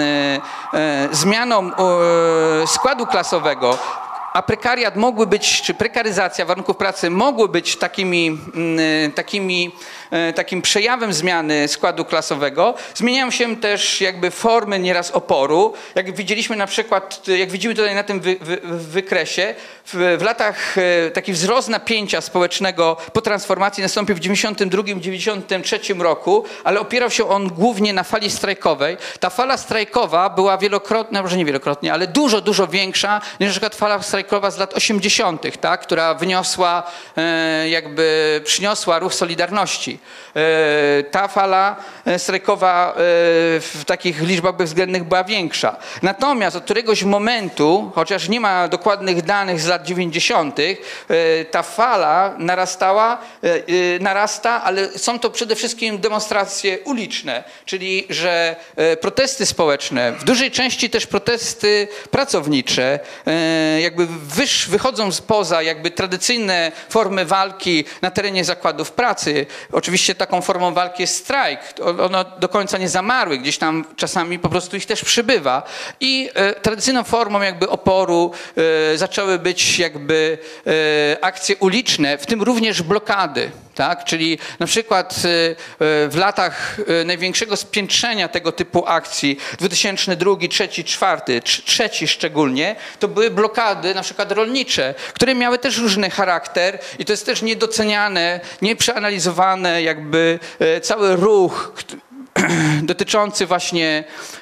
e, e, zmianą e, składu klasowego, a prekariat mógłby być, czy prekaryzacja warunków pracy mogły być takimi, takimi, takim przejawem zmiany składu klasowego, zmieniają się też jakby formy nieraz oporu. Jak widzieliśmy na przykład, jak widzimy tutaj na tym wy, wy, wykresie, w, w latach taki wzrost napięcia społecznego po transformacji nastąpił w dziewięćdziesiątym drugim dziewięćdziesiątym trzecim roku, ale opierał się on głównie na fali strajkowej. Ta fala strajkowa była wielokrotnie, może nie wielokrotnie, ale dużo, dużo większa niż na przykład fala strajkowa z lat osiemdziesiątych, tak, która wyniosła, e, jakby przyniosła ruch Solidarności. E, ta fala strajkowa e, w takich liczbach bezwzględnych była większa. Natomiast od któregoś momentu, chociaż nie ma dokładnych danych z lat dziewięćdziesiątych, e, ta fala narastała, e, e, narasta, ale są to przede wszystkim demonstracje uliczne, czyli że e, protesty społeczne, w dużej części też protesty pracownicze, e, jakby wyż, wychodzą spoza jakby tradycyjne formy walki na terenie zakładów pracy. Oczywiście taką formą walki jest strajk. One do końca nie zamarły, gdzieś tam czasami po prostu ich też przybywa. I e, tradycyjną formą jakby oporu e, zaczęły być jakby e, akcje uliczne, w tym również blokady. Tak? Czyli na przykład w latach największego spiętrzenia tego typu akcji, dwa tysiące drugi, dwa tysiące trzeci, dwa tysiące czwarty, trzeci szczególnie, to były blokady na przykład rolnicze, które miały też różny charakter i to jest też niedoceniane, nieprzeanalizowane jakby cały ruch dotyczący właśnie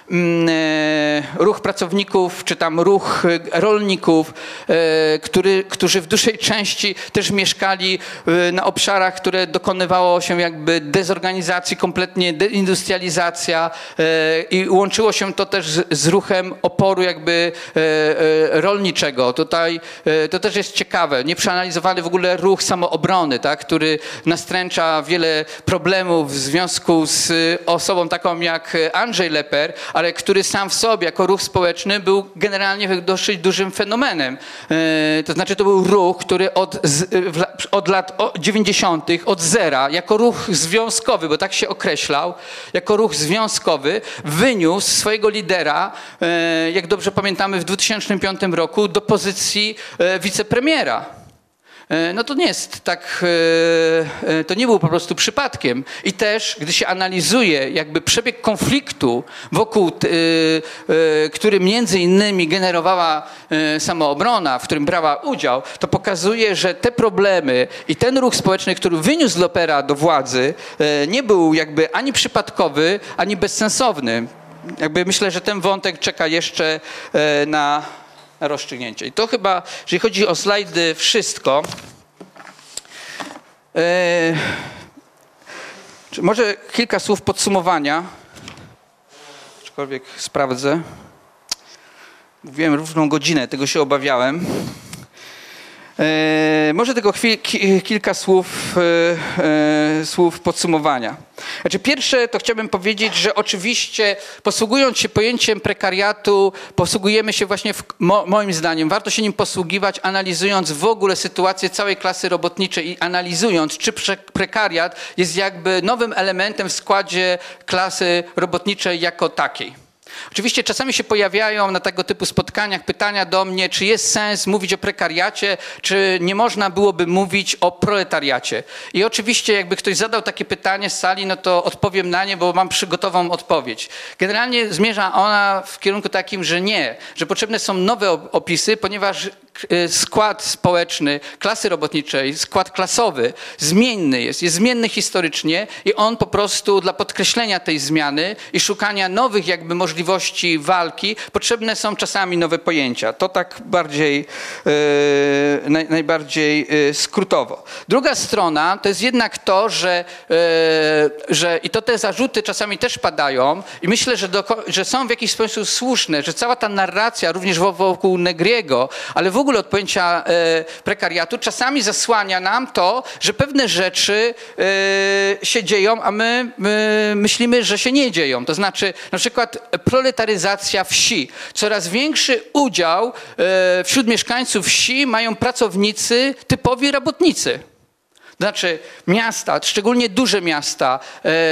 ruch pracowników, czy tam ruch rolników, który, którzy w dużej części też mieszkali na obszarach, które dokonywało się jakby dezorganizacji, kompletnie deindustrializacja i łączyło się to też z, z ruchem oporu jakby rolniczego. Tutaj to też jest ciekawe, nieprzeanalizowany w ogóle ruch samoobrony, tak, który nastręcza wiele problemów w związku z osobą taką jak Andrzej Lepper, ale który sam w sobie jako ruch społeczny był generalnie dosyć dużym fenomenem. To znaczy to był ruch, który od, od lat dziewięćdziesiątych od zera, jako ruch związkowy, bo tak się określał, jako ruch związkowy wyniósł swojego lidera, jak dobrze pamiętamy, w dwa tysiące piątym roku do pozycji wicepremiera. No to nie jest tak, to nie był po prostu przypadkiem. I też, gdy się analizuje jakby przebieg konfliktu, wokół, który między innymi generowała samoobrona, w którym brała udział, to pokazuje, że te problemy i ten ruch społeczny, który wyniósł Leppera do władzy, nie był jakby ani przypadkowy, ani bezsensowny. Jakby myślę, że ten wątek czeka jeszcze na na rozstrzygnięcie. I to chyba, jeżeli chodzi o slajdy, wszystko. Eee, czy może kilka słów podsumowania, aczkolwiek sprawdzę. Mówiłem równą godzinę, tego się obawiałem. E, może tylko chwil, ki, kilka słów, e, e, słów podsumowania. Znaczy pierwsze to chciałbym powiedzieć, że oczywiście posługując się pojęciem prekariatu, posługujemy się właśnie, w, mo, moim zdaniem, warto się nim posługiwać, analizując w ogóle sytuację całej klasy robotniczej i analizując, czy pre, prekariat jest jakby nowym elementem w składzie klasy robotniczej jako takiej. Oczywiście czasami się pojawiają na tego typu spotkaniach pytania do mnie, czy jest sens mówić o prekariacie, czy nie można byłoby mówić o proletariacie. I oczywiście jakby ktoś zadał takie pytanie z sali, no to odpowiem na nie, bo mam przygotową odpowiedź. Generalnie zmierza ona w kierunku takim, że nie, że potrzebne są nowe opisy, ponieważ skład społeczny klasy robotniczej, skład klasowy zmienny jest, jest zmienny historycznie i on po prostu dla podkreślenia tej zmiany i szukania nowych jakby możliwości walki potrzebne są czasami nowe pojęcia. To tak bardziej, yy, naj, najbardziej yy, skrótowo. Druga strona to jest jednak to, że, yy, że i to te zarzuty czasami też padają i myślę, że, do, że są w jakiś sposób słuszne, że cała ta narracja również wokół Negriego, ale w ogóle od pojęcia e, prekariatu czasami zasłania nam to, że pewne rzeczy e, się dzieją, a my, my myślimy, że się nie dzieją. To znaczy na przykład proletaryzacja wsi. Coraz większy udział e, wśród mieszkańców wsi mają pracownicy typowi robotnicy. Znaczy miasta, szczególnie duże miasta,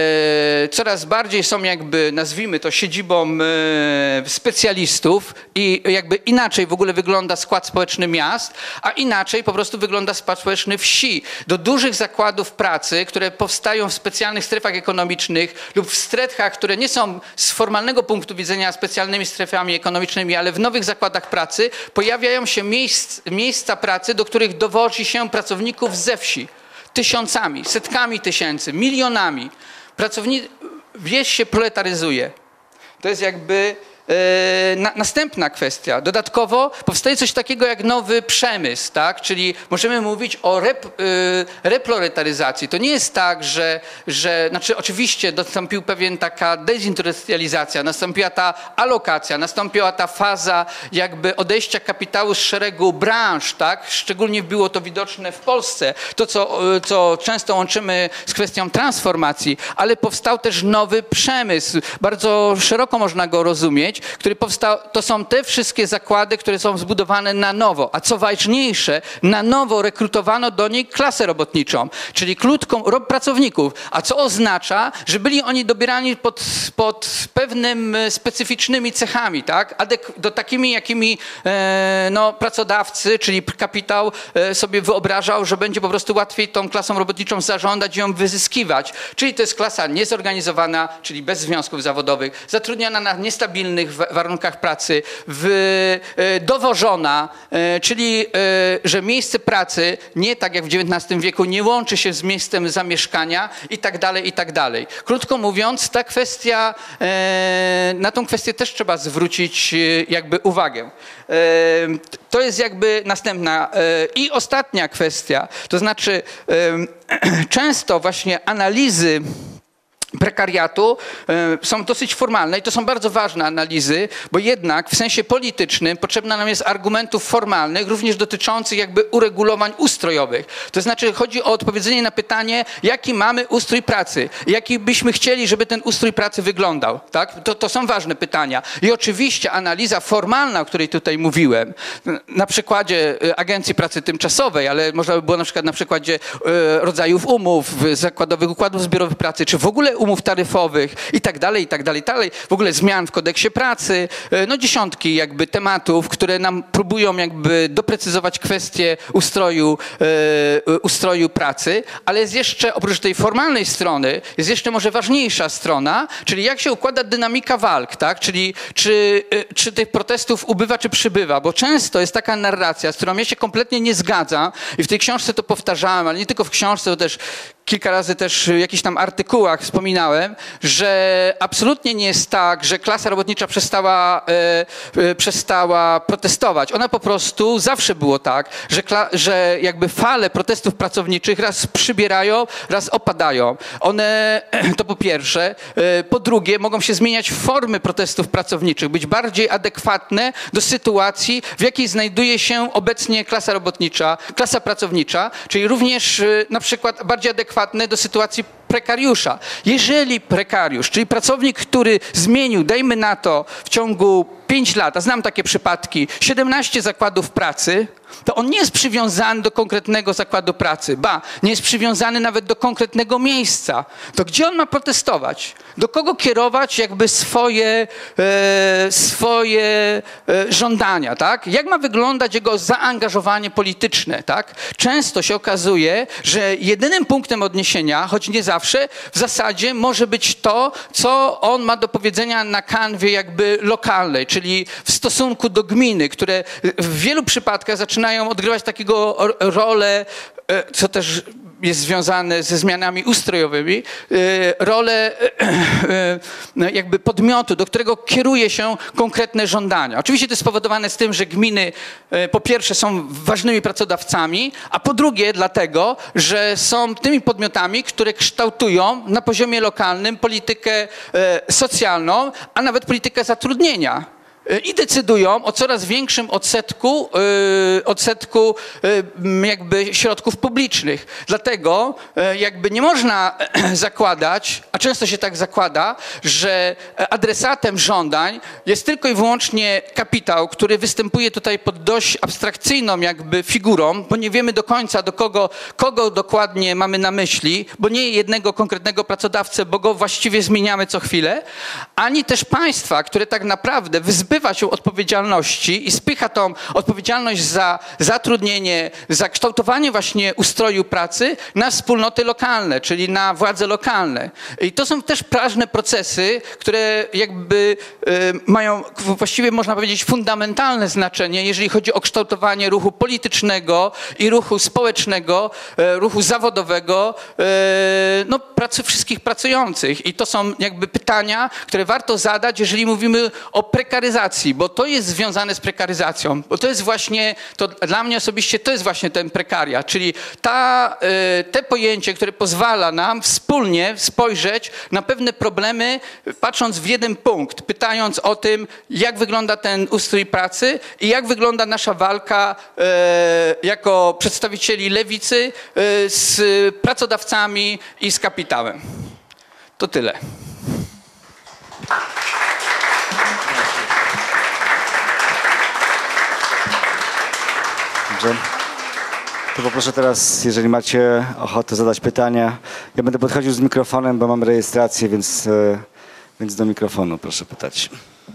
e, coraz bardziej są jakby, nazwijmy to, siedzibą e, specjalistów i jakby inaczej w ogóle wygląda skład społeczny miast, a inaczej po prostu wygląda skład społeczny wsi. Do dużych zakładów pracy, które powstają w specjalnych strefach ekonomicznych lub w strefach, które nie są z formalnego punktu widzenia specjalnymi strefami ekonomicznymi, ale w nowych zakładach pracy pojawiają się miejsc, miejsca pracy, do których dowozi się pracowników ze wsi. Tysiącami, setkami tysięcy, milionami. Pracownicy, wieś się proletaryzuje. To jest jakby e, na, następna kwestia. Dodatkowo powstaje coś takiego jak nowy przemysł, tak? Czyli możemy mówić o rep, e, reproletaryzacji. To nie jest tak, że, że, znaczy oczywiście nastąpił pewien taka dezindustrializacja, nastąpiła ta alokacja, nastąpiła ta faza jakby odejścia kapitału z szeregu branż, tak? Szczególnie było to widoczne w Polsce, to co, co często łączymy z kwestią transformacji, ale powstał też nowy przemysł. Bardzo szeroko można go rozumieć, który powstał, to są te wszystkie zakłady, które są zbudowane na nowo, a co ważniejsze, na nowo rekrutowano do niej klasę robotniczą, czyli krótką pracowników, a co oznacza, że byli oni dobierani pod, pod pewnym specyficznymi cechami, tak? Adek do takimi, jakimi e, no, pracodawcy, czyli kapitał e, sobie wyobrażał, że będzie po prostu łatwiej tą klasą robotniczą zarządzać i ją wyzyskiwać. Czyli to jest klasa niezorganizowana, czyli bez związków zawodowych, zatrudniana na niestabilnych godnych wa- warunkach pracy, w, e, dowożona, e, czyli e, że miejsce pracy nie tak jak w dziewiętnastym wieku nie łączy się z miejscem zamieszkania i tak dalej, i tak dalej. Krótko mówiąc, ta kwestia, e, na tą kwestię też trzeba zwrócić e, jakby uwagę. E, to jest jakby następna. E, I ostatnia kwestia, to znaczy e, często właśnie analizy prekariatu y, są dosyć formalne i to są bardzo ważne analizy, bo jednak w sensie politycznym potrzebna nam jest argumentów formalnych, również dotyczących jakby uregulowań ustrojowych. To znaczy chodzi o odpowiedzenie na pytanie, jaki mamy ustrój pracy, jaki byśmy chcieli, żeby ten ustrój pracy wyglądał. Tak? To, to są ważne pytania. I oczywiście analiza formalna, o której tutaj mówiłem, na przykładzie Agencji Pracy Tymczasowej, ale można by było na przykład na przykładzie y, rodzajów umów, zakładowych układów zbiorowych pracy, czy w ogóle umów taryfowych i tak dalej, i tak dalej, i tak dalej. W ogóle zmian w kodeksie pracy, no dziesiątki jakby tematów, które nam próbują jakby doprecyzować kwestie ustroju, e, ustroju pracy, ale jest jeszcze, oprócz tej formalnej strony, jest jeszcze może ważniejsza strona, czyli jak się układa dynamika walk, tak? Czyli czy, e, czy tych protestów ubywa, czy przybywa, bo często jest taka narracja, z którą ja się kompletnie nie zgadzam i w tej książce to powtarzałem, ale nie tylko w książce, to też kilka razy też w jakichś tam artykułach wspominałem, że absolutnie nie jest tak, że klasa robotnicza przestała, e, e, przestała protestować. Ona po prostu zawsze było tak, że, kla, że jakby fale protestów pracowniczych raz przybierają, raz opadają. One, to po pierwsze. E, po drugie, mogą się zmieniać formy protestów pracowniczych, być bardziej adekwatne do sytuacji, w jakiej znajduje się obecnie klasa robotnicza, klasa pracownicza, czyli również e, na przykład bardziej adekwatne do sytuacji prekariusza. Jeżeli prekariusz, czyli pracownik, który zmienił, dajmy na to, w ciągu pięć lat, a znam takie przypadki, siedemnaście zakładów pracy, to on nie jest przywiązany do konkretnego zakładu pracy, ba, nie jest przywiązany nawet do konkretnego miejsca. To gdzie on ma protestować? Do kogo kierować jakby swoje, e, swoje e, żądania, tak? Jak ma wyglądać jego zaangażowanie polityczne, tak? Często się okazuje, że jedynym punktem odniesienia, choć nie zawsze, w zasadzie może być to, co on ma do powiedzenia na kanwie jakby lokalnej, czyli w stosunku do gminy, które w wielu przypadkach zaczynają odgrywać takiego rolę, co też jest związane ze zmianami ustrojowymi, rolę jakby podmiotu, do którego kieruje się konkretne żądania. Oczywiście to jest spowodowane z tym, że gminy po pierwsze są ważnymi pracodawcami, a po drugie dlatego, że są tymi podmiotami, które kształtują na poziomie lokalnym politykę socjalną, a nawet politykę zatrudnienia. I decydują o coraz większym odsetku, yy, odsetku yy, jakby środków publicznych. Dlatego yy, jakby nie można zakładać, a często się tak zakłada, że adresatem żądań jest tylko i wyłącznie kapitał, który występuje tutaj pod dość abstrakcyjną jakby figurą, bo nie wiemy do końca do kogo, kogo dokładnie mamy na myśli, bo nie jednego konkretnego pracodawcę, bo go właściwie zmieniamy co chwilę, ani też państwa, które tak naprawdę wyzbywa się odpowiedzialności i spycha tą odpowiedzialność za zatrudnienie, za kształtowanie właśnie ustroju pracy na wspólnoty lokalne, czyli na władze lokalne. I to są też ważne procesy, które jakby y, mają właściwie można powiedzieć fundamentalne znaczenie, jeżeli chodzi o kształtowanie ruchu politycznego i ruchu społecznego, y, ruchu zawodowego, y, no pracy wszystkich pracujących. I to są jakby pytania, które warto zadać, jeżeli mówimy o prekaryzacji, bo to jest związane z prekaryzacją, bo to jest właśnie, to dla mnie osobiście to jest właśnie ten prekaria, czyli ta, te pojęcie, które pozwala nam wspólnie spojrzeć na pewne problemy, patrząc w jeden punkt, pytając o tym, jak wygląda ten ustrój pracy i jak wygląda nasza walka jako przedstawicieli lewicy z pracodawcami i z kapitałem. To tyle. Dobrze. To poproszę teraz, jeżeli macie ochotę zadać pytania. Ja będę podchodził z mikrofonem, bo mam rejestrację, więc, więc do mikrofonu proszę pytać.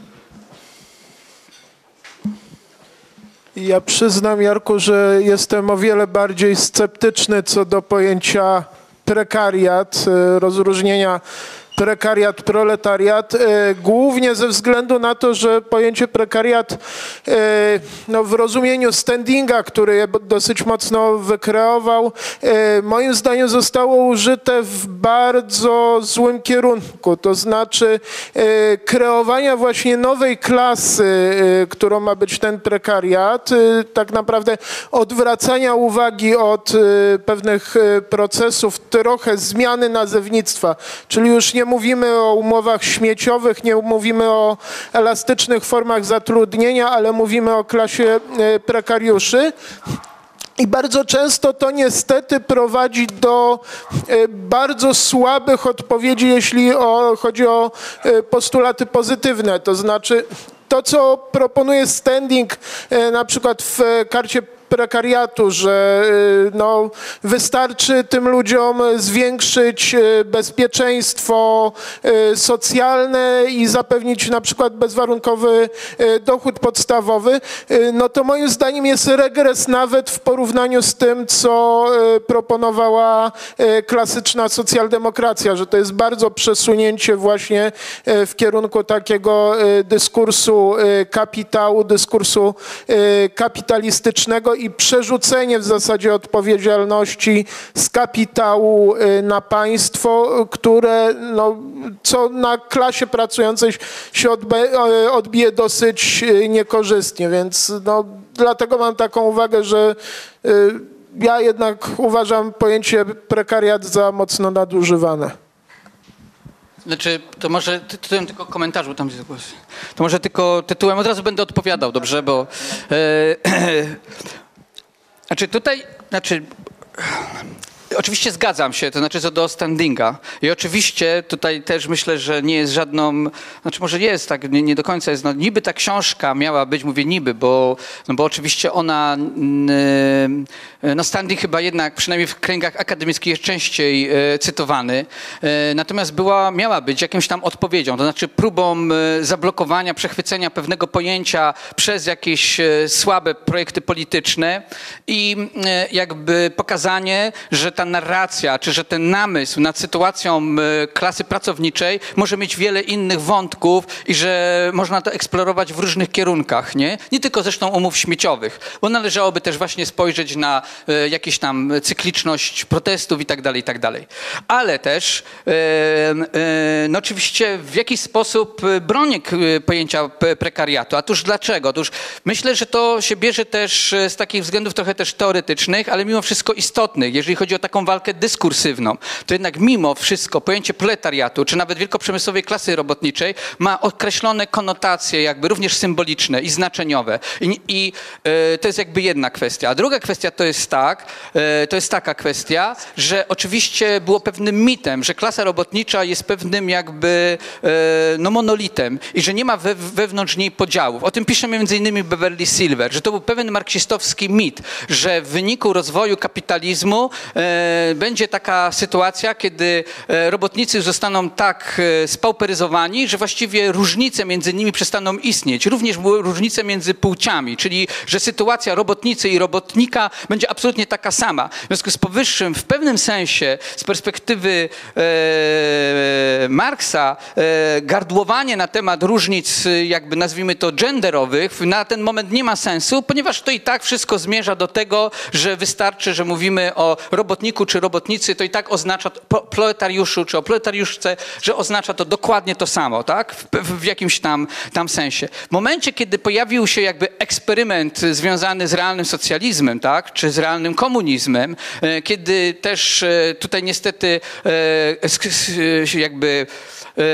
Ja przyznam, Jarku, że jestem o wiele bardziej sceptyczny co do pojęcia prekariat, rozróżnienia prekariat, proletariat, głównie ze względu na to, że pojęcie prekariat no, w rozumieniu Standinga, który je dosyć mocno wykreował, moim zdaniem zostało użyte w bardzo złym kierunku, to znaczy kreowania właśnie nowej klasy, którą ma być ten prekariat, tak naprawdę odwracania uwagi od pewnych procesów, trochę zmiany nazewnictwa, czyli już nie mówimy o umowach śmieciowych, nie mówimy o elastycznych formach zatrudnienia, ale mówimy o klasie prekariuszy. I bardzo często to niestety prowadzi do bardzo słabych odpowiedzi, jeśli o, chodzi o postulaty pozytywne. To znaczy to, co proponuje Standing na przykład w karcie prekariatu, że no, wystarczy tym ludziom zwiększyć bezpieczeństwo socjalne i zapewnić na przykład bezwarunkowy dochód podstawowy, no to moim zdaniem jest regres nawet w porównaniu z tym, co proponowała klasyczna socjaldemokracja, że to jest bardzo przesunięcie właśnie w kierunku takiego dyskursu kapitału, dyskursu kapitalistycznego i przerzucenie w zasadzie odpowiedzialności z kapitału na państwo, które no, co na klasie pracującej się odbije dosyć niekorzystnie, więc no, dlatego mam taką uwagę, że ja jednak uważam pojęcie prekariat za mocno nadużywane. Znaczy, to może tytułem tylko komentarzu tam gdzie głos. To może tylko tytułem od razu będę odpowiadał, dobrze, bo e, znaczy tutaj, znaczy oczywiście zgadzam się, to znaczy co do Standinga i oczywiście tutaj też myślę, że nie jest żadną, znaczy może jest tak, nie, nie do końca jest, no niby ta książka miała być, mówię niby, bo, no bo oczywiście ona, no Standing chyba jednak przynajmniej w kręgach akademickich jest częściej cytowany, natomiast była, miała być jakimś tam odpowiedzią, to znaczy próbą zablokowania, przechwycenia pewnego pojęcia przez jakieś słabe projekty polityczne i jakby pokazanie, że ta narracja, czy że ten namysł nad sytuacją klasy pracowniczej może mieć wiele innych wątków i że można to eksplorować w różnych kierunkach, nie? Nie tylko zresztą umów śmieciowych, bo należałoby też właśnie spojrzeć na e, jakąś tam cykliczność protestów i tak dalej, i tak dalej. Ale też e, e, no oczywiście w jakiś sposób bronię pojęcia prekariatu. Otóż dlaczego? Otóż myślę, że to się bierze też z takich względów trochę też teoretycznych, ale mimo wszystko istotnych, jeżeli chodzi o taką walkę dyskursywną, to jednak mimo wszystko pojęcie proletariatu, czy nawet wielkoprzemysłowej klasy robotniczej ma określone konotacje jakby również symboliczne i znaczeniowe. I, i e, to jest jakby jedna kwestia. A druga kwestia to jest tak, e, to jest taka kwestia, że oczywiście było pewnym mitem, że klasa robotnicza jest pewnym jakby e, no monolitem i że nie ma we, wewnątrz niej podziałów. O tym pisze między innymi Beverly Silver, że to był pewien marksistowski mit, że w wyniku rozwoju kapitalizmu e, będzie taka sytuacja, kiedy e, robotnicy zostaną tak e, spauperyzowani, że właściwie różnice między nimi przestaną istnieć. Również różnice między płciami, czyli że sytuacja robotnicy i robotnika będzie absolutnie taka sama. W związku z powyższym w pewnym sensie z perspektywy e, Marksa e, gardłowanie na temat różnic jakby nazwijmy to genderowych na ten moment nie ma sensu, ponieważ to i tak wszystko zmierza do tego, że wystarczy, że mówimy o robotniku czy robotnicy, to i tak oznacza proletariuszu czy o proletariuszce, że oznacza to dokładnie to samo, tak? W, w, w jakimś tam, tam sensie. W momencie, kiedy pojawił się jakby eksperyment związany z realnym socjalizmem, tak? Czy z realnym komunizmem, e, kiedy też e, tutaj niestety e, jakby e,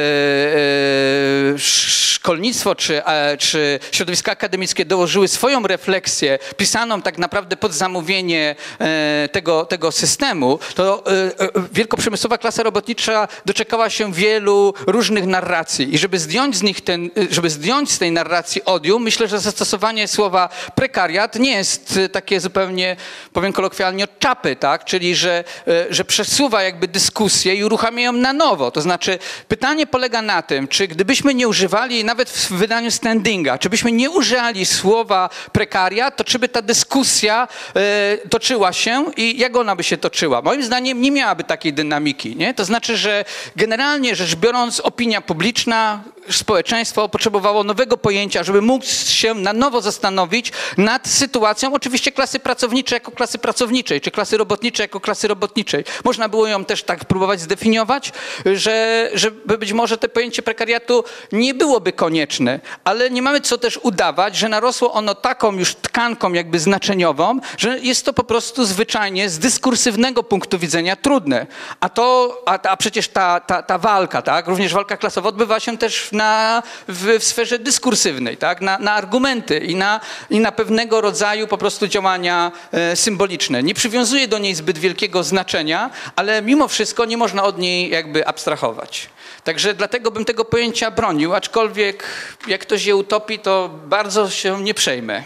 e, szkolnictwo czy, e, czy środowiska akademickie dołożyły swoją refleksję pisaną tak naprawdę pod zamówienie e, tego, tego systemu, to e, e, wielkoprzemysłowa klasa robotnicza doczekała się wielu różnych narracji i żeby zdjąć z nich ten, żeby zdjąć z tej narracji odium, myślę, że zastosowanie słowa prekariat nie jest takie zupełnie, powiem kolokwialnie, od czapy, tak? Czyli że, że przesuwa jakby dyskusję i uruchamia ją na nowo. To znaczy pytanie pytanie polega na tym, czy gdybyśmy nie używali, nawet w wydaniu standinga, czy byśmy nie użyli słowa prekariat, to czy by ta dyskusja e, toczyła się i jak ona by się toczyła? Moim zdaniem nie miałaby takiej dynamiki, nie? To znaczy, że generalnie rzecz biorąc opinia publiczna, społeczeństwo potrzebowało nowego pojęcia, żeby móc się na nowo zastanowić nad sytuacją oczywiście klasy pracowniczej jako klasy pracowniczej, czy klasy robotniczej jako klasy robotniczej. Można było ją też tak próbować zdefiniować, że, że być może to pojęcie prekariatu nie byłoby konieczne, ale nie mamy co też udawać, że narosło ono taką już tkanką jakby znaczeniową, że jest to po prostu zwyczajnie z dyskursywnego punktu widzenia trudne. A to, a, a przecież ta, ta, ta walka, tak, również walka klasowa odbywa się też na, w, w sferze dyskursywnej, tak, na, na argumenty i na, i na pewnego rodzaju po prostu działania e, symboliczne. Nie przywiązuje do niej zbyt wielkiego znaczenia, ale mimo wszystko nie można od niej jakby abstrahować. Także dlatego bym tego pojęcia bronił, aczkolwiek jak ktoś je utopi, to bardzo się nie przejmę.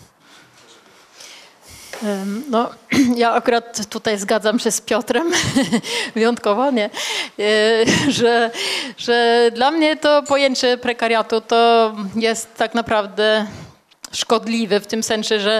No, ja akurat tutaj zgadzam się z Piotrem, wyjątkowo, nie, że, że dla mnie to pojęcie prekariatu to jest tak naprawdę szkodliwe w tym sensie, że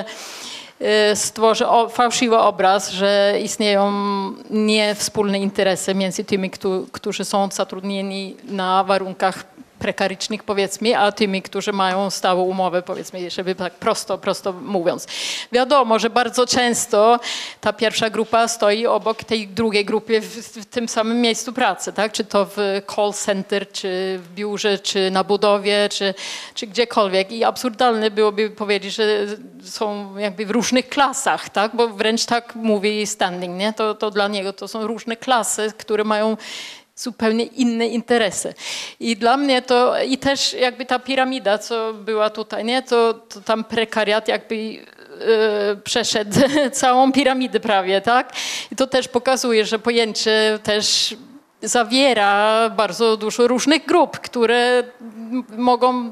stworzy fałszywy obraz, że istnieją niewspólne interesy między tymi, którzy są zatrudnieni na warunkach prekarycznych, powiedzmy, a tymi, którzy mają stałą umowę, powiedzmy, żeby tak prosto, prosto mówiąc. Wiadomo, że bardzo często ta pierwsza grupa stoi obok tej drugiej grupy w, w tym samym miejscu pracy, tak? Czy to w call center, czy w biurze, czy na budowie, czy, czy gdziekolwiek. I absurdalne byłoby powiedzieć, że są jakby w różnych klasach, tak? Bo wręcz tak mówi Standing, nie? To, to dla niego to są różne klasy, które mają zupełnie inne interesy. I dla mnie to, i też jakby ta piramida, co była tutaj, nie, to, to tam prekariat jakby yy, przeszedł całą piramidę prawie, tak? I to też pokazuje, że pojęcie też zawiera bardzo dużo różnych grup, które mogą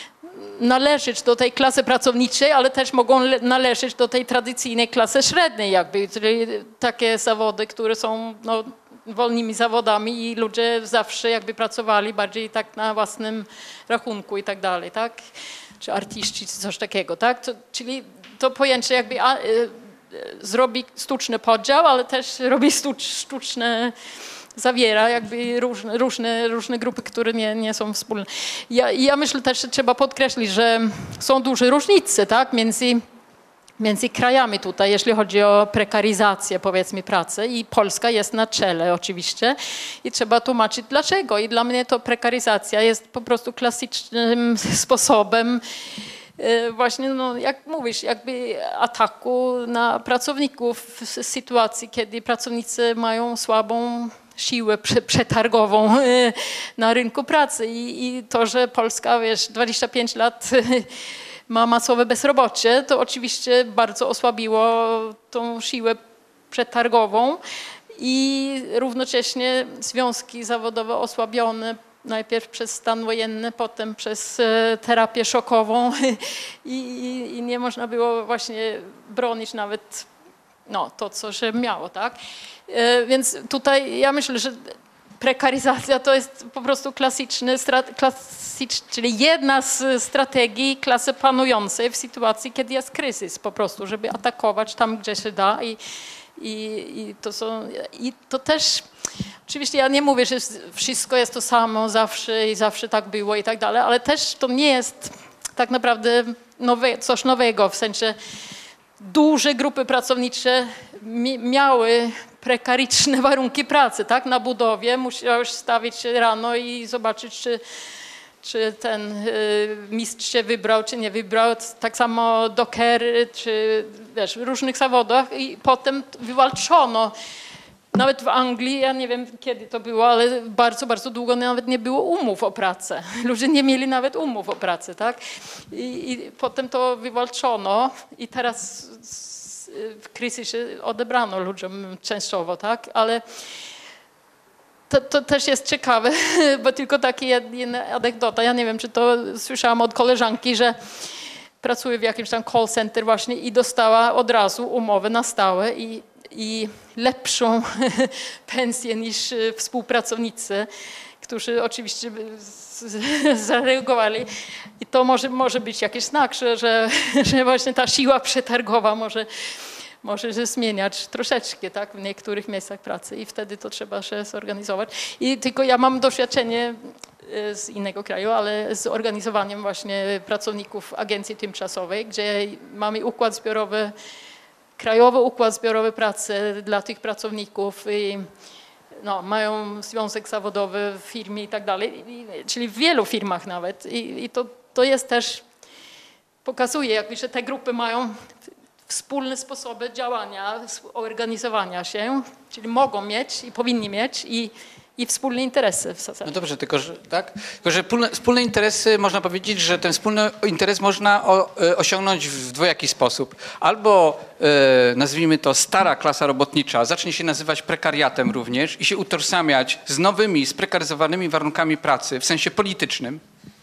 należeć do tej klasy pracowniczej, ale też mogą należeć do tej tradycyjnej klasy średniej, jakby, czyli takie zawody, które są, no, wolnymi zawodami i ludzie zawsze jakby pracowali bardziej tak na własnym rachunku i tak dalej, tak? Czy artyści, czy coś takiego, tak? To, czyli to pojęcie jakby a, y, zrobi sztuczny podział, ale też robi sztucz, sztuczne, zawiera jakby różne, różne, różne grupy, które nie, nie są wspólne. Ja, ja myślę też, że trzeba podkreślić, że są duże różnice, tak? Między między krajami tutaj, jeśli chodzi o prekaryzację, powiedzmy, pracy, i Polska jest na czele oczywiście i trzeba tłumaczyć dlaczego. I dla mnie to prekaryzacja jest po prostu klasycznym sposobem właśnie, no, jak mówisz, jakby ataku na pracowników w sytuacji, kiedy pracownicy mają słabą siłę przetargową na rynku pracy. I, i to, że Polska, wiesz, dwadzieścia pięć lat ma masowe bezrobocie, to oczywiście bardzo osłabiło tą siłę przetargową i równocześnie związki zawodowe osłabione najpierw przez stan wojenny, potem przez terapię szokową i, i, i nie można było właśnie bronić nawet no, to, co się miało, tak? Więc tutaj ja myślę, że prekaryzacja to jest po prostu klasyczny, klasyczny, czyli jedna z strategii klasy panującej w sytuacji, kiedy jest kryzys po prostu, żeby atakować tam, gdzie się da i, i, i, to, są, i to też, oczywiście ja nie mówię, że wszystko jest to samo zawsze i zawsze tak było i tak dalej, ale też to nie jest tak naprawdę nowe, coś nowego, w sensie duże grupy pracownicze miały prekaryczne warunki pracy, tak? Na budowie musiałeś stawić się rano i zobaczyć, czy, czy ten y, mistrz się wybrał, czy nie wybrał. Tak samo dokery, czy wiesz, w różnych zawodach i potem wywalczono. Nawet w Anglii, ja nie wiem kiedy to było, ale bardzo, bardzo długo nawet nie było umów o pracę. Ludzie nie mieli nawet umów o pracę, tak? I, i potem to wywalczono i teraz w kryzysie odebrano ludziom częściowo, tak? Ale to, to też jest ciekawe, bo tylko taka jedna anegdota. Ja nie wiem, czy to słyszałam od koleżanki, że pracuje w jakimś tam call center właśnie i dostała od razu umowę na stałe i i lepszą pensję niż współpracownicy, którzy oczywiście zareagowali. I to może, może być jakiś znak, że, że, że właśnie ta siła przetargowa może, może się zmieniać troszeczkę, tak, w niektórych miejscach pracy i wtedy to trzeba się zorganizować. I tylko ja mam doświadczenie z innego kraju, ale z organizowaniem właśnie pracowników agencji tymczasowej, gdzie mamy układ zbiorowy, krajowy układ zbiorowy pracy dla tych pracowników i no, mają związek zawodowy w firmie i tak dalej, czyli w wielu firmach nawet. I, i to, to jest też, pokazuje jakby, że te grupy mają wspólne sposoby działania, organizowania się, czyli mogą mieć i powinni mieć i, i wspólne interesy w zasadzie. No dobrze, tylko że, tak? Tylko, że wspólne, wspólne interesy, można powiedzieć, że ten wspólny interes można o, e, osiągnąć w dwojaki sposób. Albo e, nazwijmy to stara klasa robotnicza zacznie się nazywać prekariatem również i się utożsamiać z nowymi, sprekaryzowanymi warunkami pracy w sensie politycznym.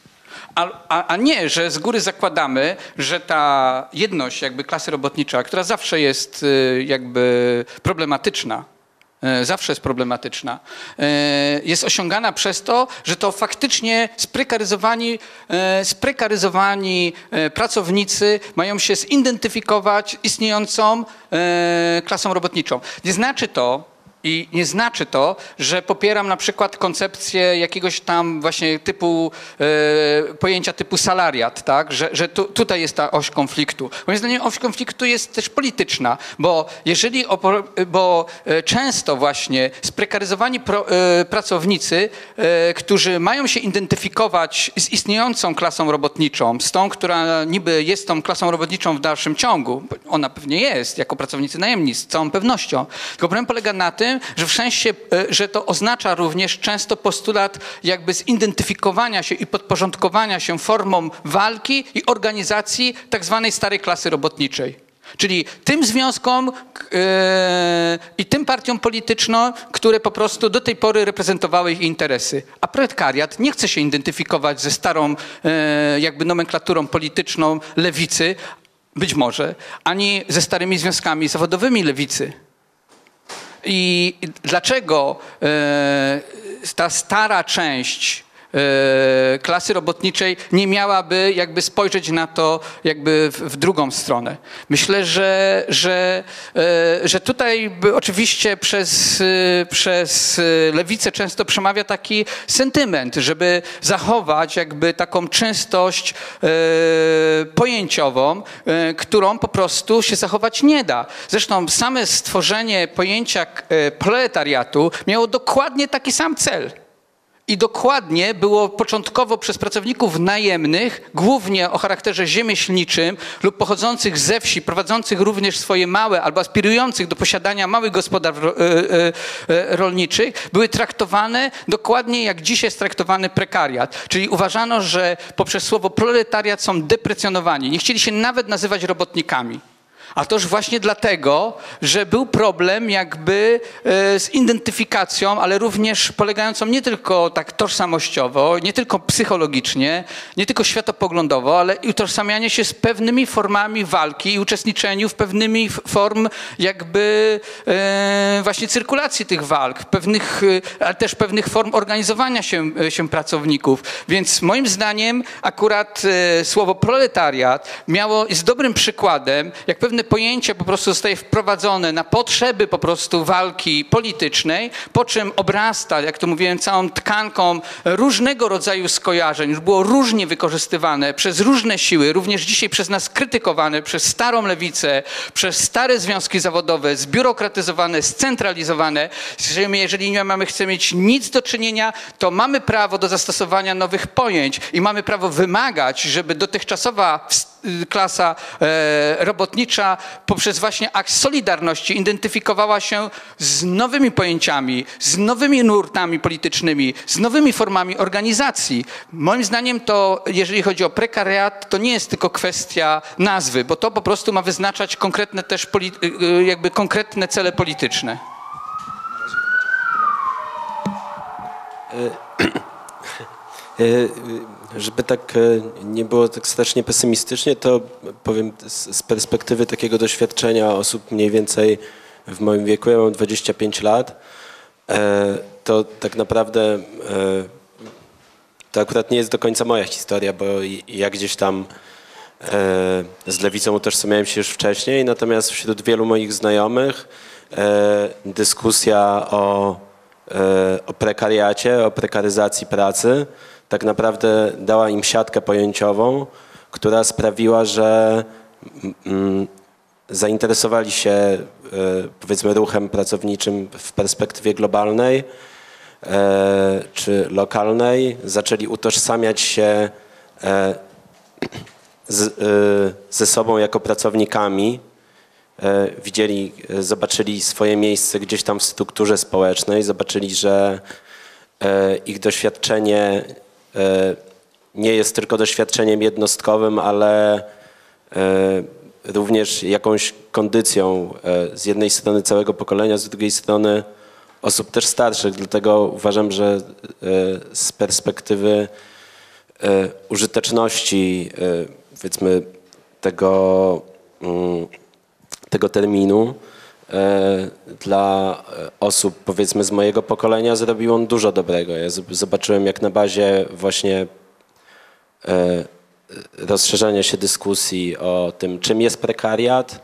A, a, a nie, że z góry zakładamy, że ta jedność jakby klasy robotnicza, która zawsze jest e, jakby problematyczna, zawsze jest problematyczna, jest osiągana przez to, że to faktycznie sprekaryzowani, sprekaryzowani pracownicy mają się zidentyfikować istniejącą klasą robotniczą. Nie znaczy to, I nie znaczy to, że popieram na przykład koncepcję jakiegoś tam właśnie typu, e, pojęcia typu salariat, tak? Że, że tu, tutaj jest ta oś konfliktu. Moim zdaniem oś konfliktu jest też polityczna, bo jeżeli, bo często właśnie sprekaryzowani pro, e, pracownicy, e, którzy mają się identyfikować z istniejącą klasą robotniczą, z tą, która niby jest tą klasą robotniczą w dalszym ciągu, ona pewnie jest, jako pracownicy najemni, z całą pewnością. Tylko problem polega na tym, że w sensie, że to oznacza również często postulat jakby zidentyfikowania się i podporządkowania się formom walki i organizacji tak zwanej starej klasy robotniczej. Czyli tym związkom yy, i tym partiom politycznym, które po prostu do tej pory reprezentowały ich interesy. A proletariat nie chce się identyfikować ze starą yy, jakby nomenklaturą polityczną lewicy, być może, ani ze starymi związkami zawodowymi lewicy. I dlaczego e, ta stara część e, klasy robotniczej nie miałaby jakby spojrzeć na to jakby w, w drugą stronę? Myślę, że, że, e, że tutaj oczywiście przez, e, przez lewicę często przemawia taki sentyment, żeby zachować jakby taką czystość e, pojęciową, e, którą po prostu się zachować nie da. Zresztą same stworzenie pojęcia e, proletariatu miało dokładnie taki sam cel. I dokładnie było początkowo przez pracowników najemnych, głównie o charakterze rzemieślniczym lub pochodzących ze wsi, prowadzących również swoje małe albo aspirujących do posiadania małych gospodarstw rolniczych, były traktowane dokładnie jak dzisiaj jest traktowany prekariat. Czyli uważano, że poprzez słowo proletariat są deprecjonowani. Nie chcieli się nawet nazywać robotnikami. A toż właśnie dlatego, że był problem jakby z identyfikacją, ale również polegającą nie tylko tak tożsamościowo, nie tylko psychologicznie, nie tylko światopoglądowo, ale i utożsamianie się z pewnymi formami walki i uczestniczeniu w pewnymi form jakby właśnie cyrkulacji tych walk, pewnych, ale też pewnych form organizowania się, się pracowników. Więc moim zdaniem akurat słowo proletariat miało, jest dobrym przykładem, jak pewne pojęcie po prostu zostaje wprowadzone na potrzeby po prostu walki politycznej, po czym obrasta, jak to mówiłem, całą tkanką różnego rodzaju skojarzeń, już było różnie wykorzystywane przez różne siły, również dzisiaj przez nas krytykowane, przez starą lewicę, przez stare związki zawodowe, zbiurokratyzowane, scentralizowane. Jeżeli nie mamy, chcemy mieć nic do czynienia, to mamy prawo do zastosowania nowych pojęć i mamy prawo wymagać, żeby dotychczasowa klasa e, robotnicza poprzez właśnie akt solidarności identyfikowała się z nowymi pojęciami, z nowymi nurtami politycznymi, z nowymi formami organizacji. Moim zdaniem to, jeżeli chodzi o prekariat, to nie jest tylko kwestia nazwy, bo to po prostu ma wyznaczać konkretne też jakby konkretne cele polityczne. Żeby tak nie było tak strasznie pesymistycznie, to powiem z perspektywy takiego doświadczenia osób mniej więcej w moim wieku, ja mam dwadzieścia pięć lat, to tak naprawdę to akurat nie jest do końca moja historia, bo ja gdzieś tam z lewicą utożsamiałem się już wcześniej, natomiast wśród wielu moich znajomych dyskusja o, o prekariacie, o prekaryzacji pracy tak naprawdę dała im siatkę pojęciową, która sprawiła, że zainteresowali się powiedzmy ruchem pracowniczym w perspektywie globalnej czy lokalnej, zaczęli utożsamiać się z, ze sobą jako pracownikami, widzieli, zobaczyli swoje miejsce gdzieś tam w strukturze społecznej, zobaczyli, że ich doświadczenie nie jest tylko doświadczeniem jednostkowym, ale również jakąś kondycją z jednej strony całego pokolenia, z drugiej strony osób też starszych. Dlatego uważam, że z perspektywy użyteczności powiedzmy tego, tego terminu dla osób powiedzmy z mojego pokolenia zrobił on dużo dobrego. Ja zobaczyłem, jak na bazie właśnie rozszerzania się dyskusji o tym, czym jest prekariat,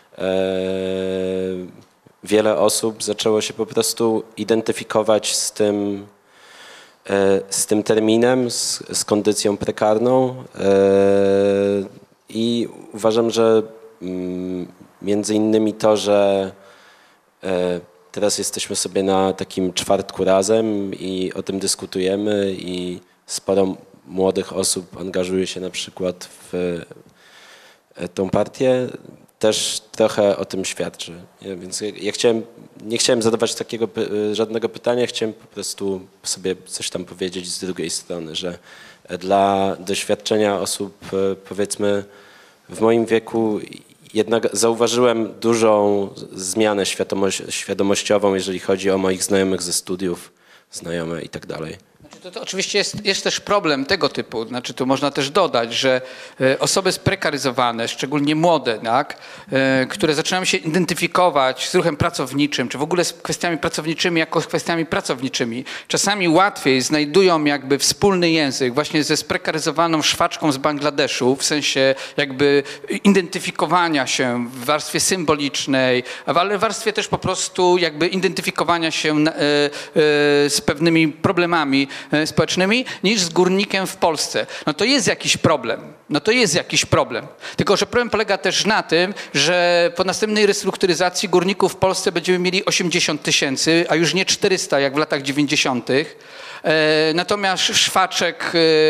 wiele osób zaczęło się po prostu identyfikować z tym, z tym terminem, z, z kondycją prekarną i uważam, że między innymi to, że teraz jesteśmy sobie na takim czwartku razem i o tym dyskutujemy i sporo młodych osób angażuje się na przykład w tą partię, też trochę o tym świadczy. Ja, więc ja, ja chciałem, nie chciałem zadawać takiego żadnego pytania, chciałem po prostu sobie coś tam powiedzieć z drugiej strony, że dla doświadczenia osób powiedzmy w moim wieku jednak zauważyłem dużą zmianę świadomość, świadomościową, jeżeli chodzi o moich znajomych ze studiów, znajome i tak dalej. To, to oczywiście jest, jest też problem tego typu, znaczy tu można też dodać, że e, osoby sprekaryzowane, szczególnie młode, tak, e, które zaczynają się identyfikować z ruchem pracowniczym, czy w ogóle z kwestiami pracowniczymi jako z kwestiami pracowniczymi, czasami łatwiej znajdują jakby wspólny język właśnie ze sprekaryzowaną szwaczką z Bangladeszu, w sensie jakby identyfikowania się w warstwie symbolicznej, ale w warstwie też po prostu jakby identyfikowania się na, e, e, z pewnymi problemami społecznymi, niż z górnikiem w Polsce. No to jest jakiś problem. No to jest jakiś problem. Tylko że problem polega też na tym, że po następnej restrukturyzacji górników w Polsce będziemy mieli osiemdziesiąt tysięcy, a już nie czterysta jak w latach dziewięćdziesiątych. Natomiast szwaczek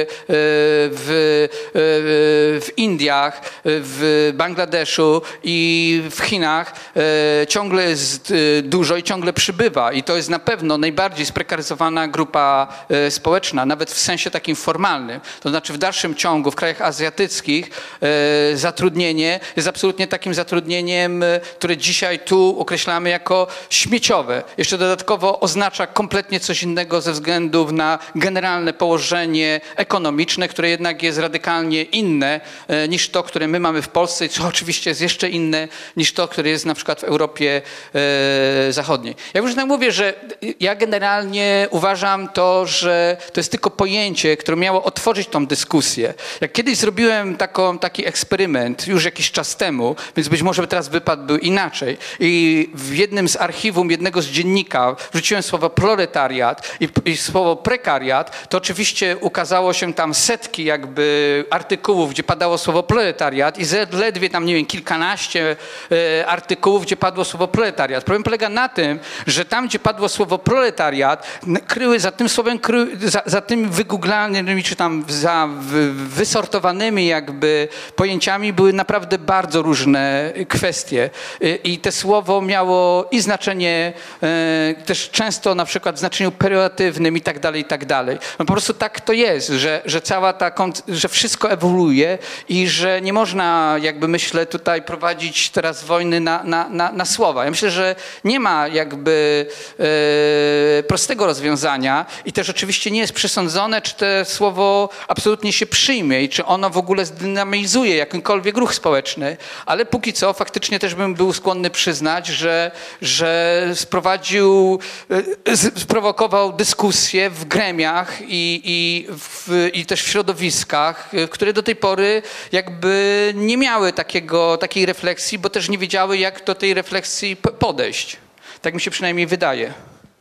w, w Indiach, w Bangladeszu i w Chinach ciągle jest dużo i ciągle przybywa. I to jest na pewno najbardziej sprekaryzowana grupa społeczna, nawet w sensie takim formalnym. To znaczy w dalszym ciągu w krajach azjatyckich zatrudnienie jest absolutnie takim zatrudnieniem, które dzisiaj tu określamy jako śmieciowe. Jeszcze dodatkowo oznacza kompletnie coś innego ze względu na generalne położenie ekonomiczne, które jednak jest radykalnie inne niż to, które my mamy w Polsce i co oczywiście jest jeszcze inne niż to, które jest na przykład w Europie Zachodniej. Ja już tak mówię, że ja generalnie uważam to, że to jest tylko pojęcie, które miało otworzyć tą dyskusję. Jak kiedyś zrobiłem taką, taki eksperyment już jakiś czas temu, więc być może teraz wypadł był inaczej i w jednym z archiwum jednego z dziennika wrzuciłem słowo proletariat i, i słowo prekariat, to oczywiście ukazało się tam setki jakby artykułów, gdzie padało słowo proletariat i ledwie tam, nie wiem, kilkanaście e, artykułów, gdzie padło słowo proletariat. Problem polega na tym, że tam, gdzie padło słowo proletariat, kryły za tym słowem, kry, za, za tym wygooglanymi, czy tam za wy, wysortowanymi jakby pojęciami były naprawdę bardzo różne kwestie. I, i te słowo miało i znaczenie e, też często na przykład w znaczeniu pejoratywnym i tak dalej, i tak dalej. No po prostu tak to jest, że, że cała ta, że wszystko ewoluuje i że nie można, jakby myślę, tutaj prowadzić teraz wojny na, na, na, na słowa. Ja myślę, że nie ma jakby e, prostego rozwiązania i też oczywiście nie jest przesądzone, czy to słowo absolutnie się przyjmie i czy ono w ogóle zdynamizuje jakimkolwiek ruch społeczny, ale póki co faktycznie też bym był skłonny przyznać, że, że sprowadził, sprowokował dyskusję w gremiach i, i, w, i też w środowiskach, które do tej pory jakby nie miały takiego, takiej refleksji, bo też nie wiedziały, jak do tej refleksji podejść. Tak mi się przynajmniej wydaje.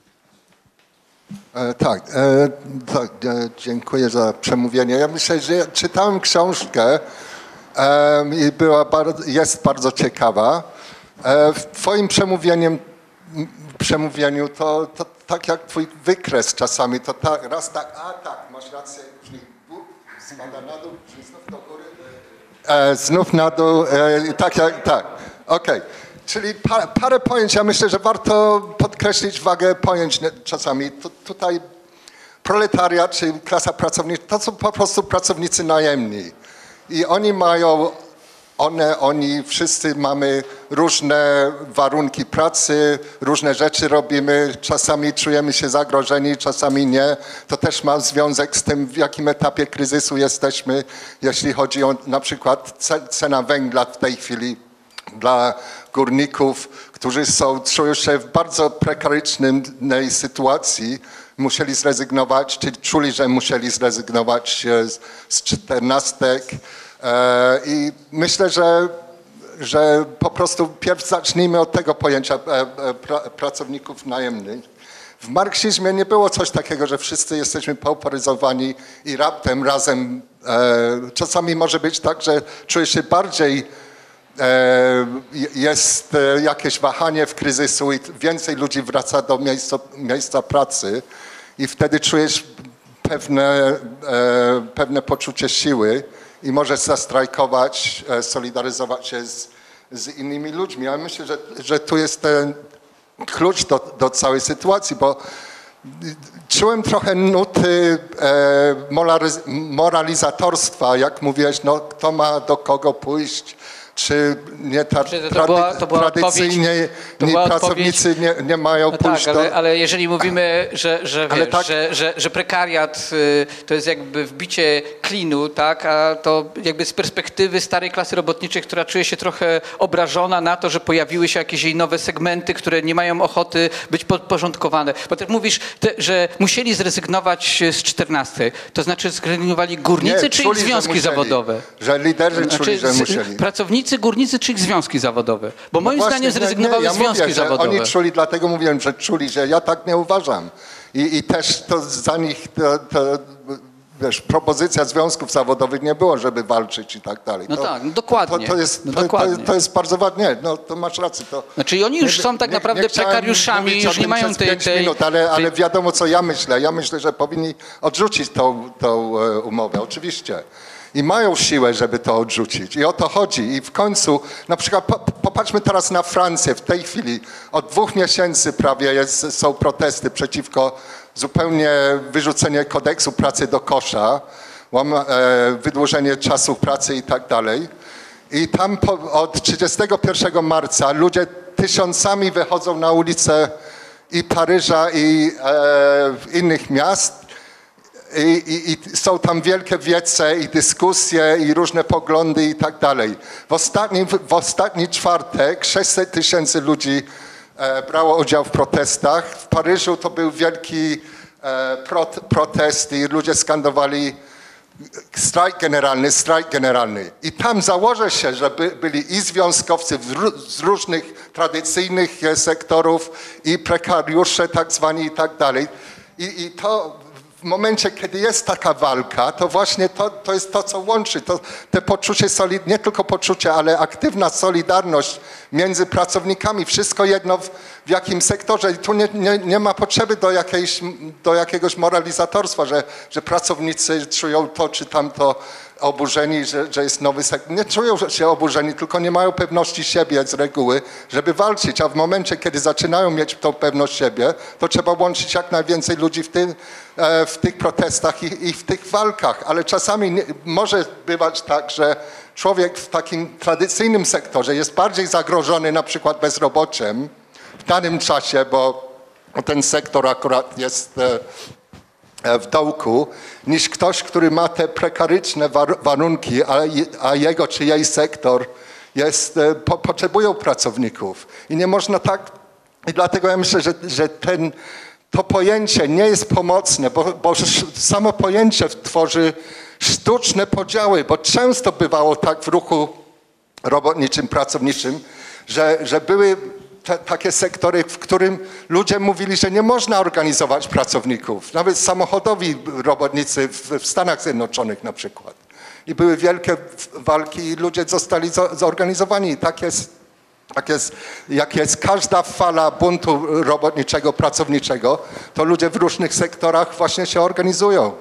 E, tak, e, tak e, dziękuję za przemówienie. Ja myślę, że ja czytałem książkę e, i była bardzo, jest bardzo ciekawa. E, w twoim przemówieniem, przemówieniu to, to tak jak twój wykres czasami, to tak, raz tak, a tak, masz rację, czyli spada na dół, czyli znów do góry. E, znów na dół, e, tak, jak, tak, okej. Okay. Czyli parę, parę pojęć, ja myślę, że warto podkreślić wagę pojęć czasami. Tu, tutaj proletariat, czy klasa pracownicza, to są po prostu pracownicy najemni. I oni mają, one, oni, wszyscy mamy różne warunki pracy, różne rzeczy robimy, czasami czujemy się zagrożeni, czasami nie. To też ma związek z tym, w jakim etapie kryzysu jesteśmy, jeśli chodzi o na przykład cena węgla w tej chwili dla górników, którzy są, czują się w bardzo prekarycznej sytuacji, musieli zrezygnować, czy czuli, że musieli zrezygnować z, z czternastek. E, I myślę, że, że po prostu pierw zacznijmy od tego pojęcia e, e, pra, pracowników najemnych. W marksizmie nie było coś takiego, że wszyscy jesteśmy pauperyzowani i raptem razem. E, czasami może być tak, że czujesz się bardziej jest jakieś wahanie w kryzysu i więcej ludzi wraca do miejsca, miejsca pracy i wtedy czujesz pewne, pewne poczucie siły i możesz zastrajkować, solidaryzować się z, z innymi ludźmi. Ja myślę, że, że tu jest ten klucz do, do całej sytuacji, bo czułem trochę nuty moralizatorstwa, jak mówiłeś, no kto ma do kogo pójść, czy nie ta, to była, to była tradycyjnie to nie, była pracownicy nie, nie mają no pójść tak, do... ale, ale jeżeli mówimy, że, że, wiesz, tak... że, że, że prekariat y, to jest jakby wbicie klinu, tak, a to jakby z perspektywy starej klasy robotniczej, która czuje się trochę obrażona na to, że pojawiły się jakieś jej nowe segmenty, które nie mają ochoty być podporządkowane. Bo ty mówisz, te, że musieli zrezygnować z czternastej. To znaczy zrezygnowali górnicy nie, czy czuli, ich związki że zawodowe? Że liderzy znaczy, czuli, że musieli. Pracownicy, górnicy czy ich związki zawodowe? Bo no moim właśnie, zdaniem zrezygnowały nie, ja związki mówię, zawodowe. Oni czuli, dlatego mówiłem, że czuli, że ja tak nie uważam. I, i też to za nich, to, to, wiesz, propozycja związków zawodowych nie było, żeby walczyć i tak dalej. No to, tak, no dokładnie. To, to, jest, no to, dokładnie. to, to jest bardzo ważne. No to masz rację. To, znaczy oni już nie, są tak nie, naprawdę nie prekariuszami, już nie mają tej... tej, minut, ale, tej... ale wiadomo, co ja myślę. Ja myślę, że powinni odrzucić tą, tą umowę, oczywiście. I mają siłę, żeby to odrzucić. I o to chodzi. I w końcu, na przykład po, popatrzmy teraz na Francję. W tej chwili od dwóch miesięcy prawie jest, są protesty przeciwko zupełnie wyrzucenie kodeksu pracy do kosza, łama, e, wydłużenie czasu pracy i tak dalej. I tam po, od trzydziestego pierwszego marca ludzie tysiącami wychodzą na ulice i Paryża, i e, innych miast. I, i, I są tam wielkie wiece i dyskusje i różne poglądy i tak dalej. W ostatni, w ostatni czwartek sześćset tysięcy ludzi e, brało udział w protestach. W Paryżu to był wielki e, prot, protest i ludzie skandowali strajk generalny, strajk generalny. I tam założę się, że by, byli i związkowcy z różnych tradycyjnych sektorów i prekariusze tak zwani i tak dalej. I, i to w momencie, kiedy jest taka walka, to właśnie to, to jest to, co łączy. To, te poczucie, solid, nie tylko poczucie, ale aktywna solidarność między pracownikami. Wszystko jedno w, w jakim sektorze. I tu nie, nie, nie ma potrzeby do, jakiejś, do jakiegoś moralizatorstwa, że, że pracownicy czują to czy tamto oburzeni, że, że jest nowy sektor. Nie czują się oburzeni, tylko nie mają pewności siebie z reguły, żeby walczyć, a w momencie, kiedy zaczynają mieć tą pewność siebie, to trzeba łączyć jak najwięcej ludzi w, tym, w tych protestach i, i w tych walkach, ale czasami nie, może bywać tak, że człowiek w takim tradycyjnym sektorze jest bardziej zagrożony na przykład bezrobociem w danym czasie, bo ten sektor akurat jest w dołku, niż ktoś, który ma te prekaryczne war warunki, a, a jego czy jej sektor jest, po, potrzebują pracowników. I nie można tak, i dlatego ja myślę, że, że ten, to pojęcie nie jest pomocne, bo, bo samo pojęcie tworzy sztuczne podziały, bo często bywało tak w ruchu robotniczym, pracowniczym, że, że były Te, takie sektory, w którym ludzie mówili, że nie można organizować pracowników. Nawet samochodowi robotnicy w, w Stanach Zjednoczonych na przykład. I były wielkie walki i ludzie zostali zo, zorganizowani. I tak jest, tak jest, jak jest każda fala buntu robotniczego, pracowniczego, to ludzie w różnych sektorach właśnie się organizują.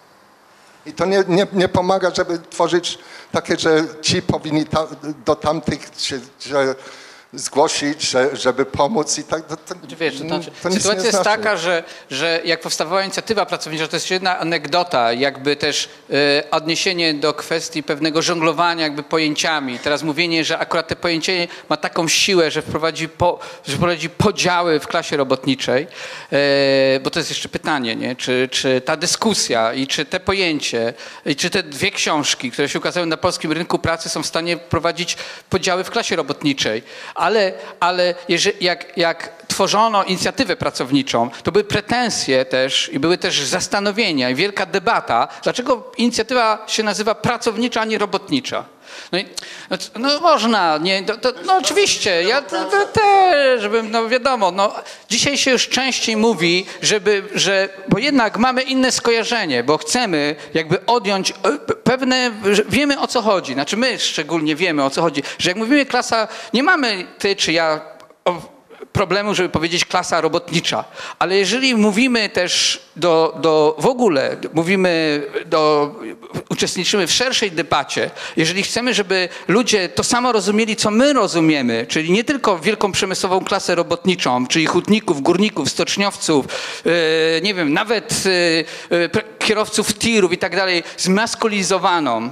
I to nie, nie, nie pomaga, żeby tworzyć takie, że ci powinni ta, do tamtych się, że zgłosić, że, żeby pomóc i tak. To, to, Wiesz, to znaczy, to nic sytuacja nie jest znaczy. taka, że, że jak powstawała inicjatywa pracownicza, to jest jedna anegdota, jakby też e, odniesienie do kwestii pewnego żonglowania jakby pojęciami. Teraz mówienie, że akurat to pojęcie ma taką siłę, że wprowadzi, po, że wprowadzi podziały w klasie robotniczej, e, bo to jest jeszcze pytanie, nie? Czy, czy ta dyskusja i czy te pojęcie, i czy te dwie książki, które się ukazały na polskim rynku pracy, są w stanie wprowadzić podziały w klasie robotniczej. Ale, ale jeżeli, jak, jak tworzono inicjatywę pracowniczą, to były pretensje też i były też zastanowienia i wielka debata, dlaczego inicjatywa się nazywa pracownicza, a nie robotnicza. No, i, no, no można, nie, to, to, no oczywiście, ja to, to też, żebym, no wiadomo, no, dzisiaj się już częściej mówi, żeby, że, bo jednak mamy inne skojarzenie, bo chcemy jakby odjąć pewne, wiemy o co chodzi, znaczy my szczególnie wiemy o co chodzi, że jak mówimy klasa, nie mamy ty czy ja o, problemu, żeby powiedzieć klasa robotnicza, ale jeżeli mówimy też do, do w ogóle, mówimy do, uczestniczymy w szerszej debacie, jeżeli chcemy, żeby ludzie to samo rozumieli, co my rozumiemy, czyli nie tylko wielką przemysłową klasę robotniczą, czyli hutników, górników, stoczniowców, yy, nie wiem, nawet yy, kierowców tirów i tak dalej, zmaskulizowaną,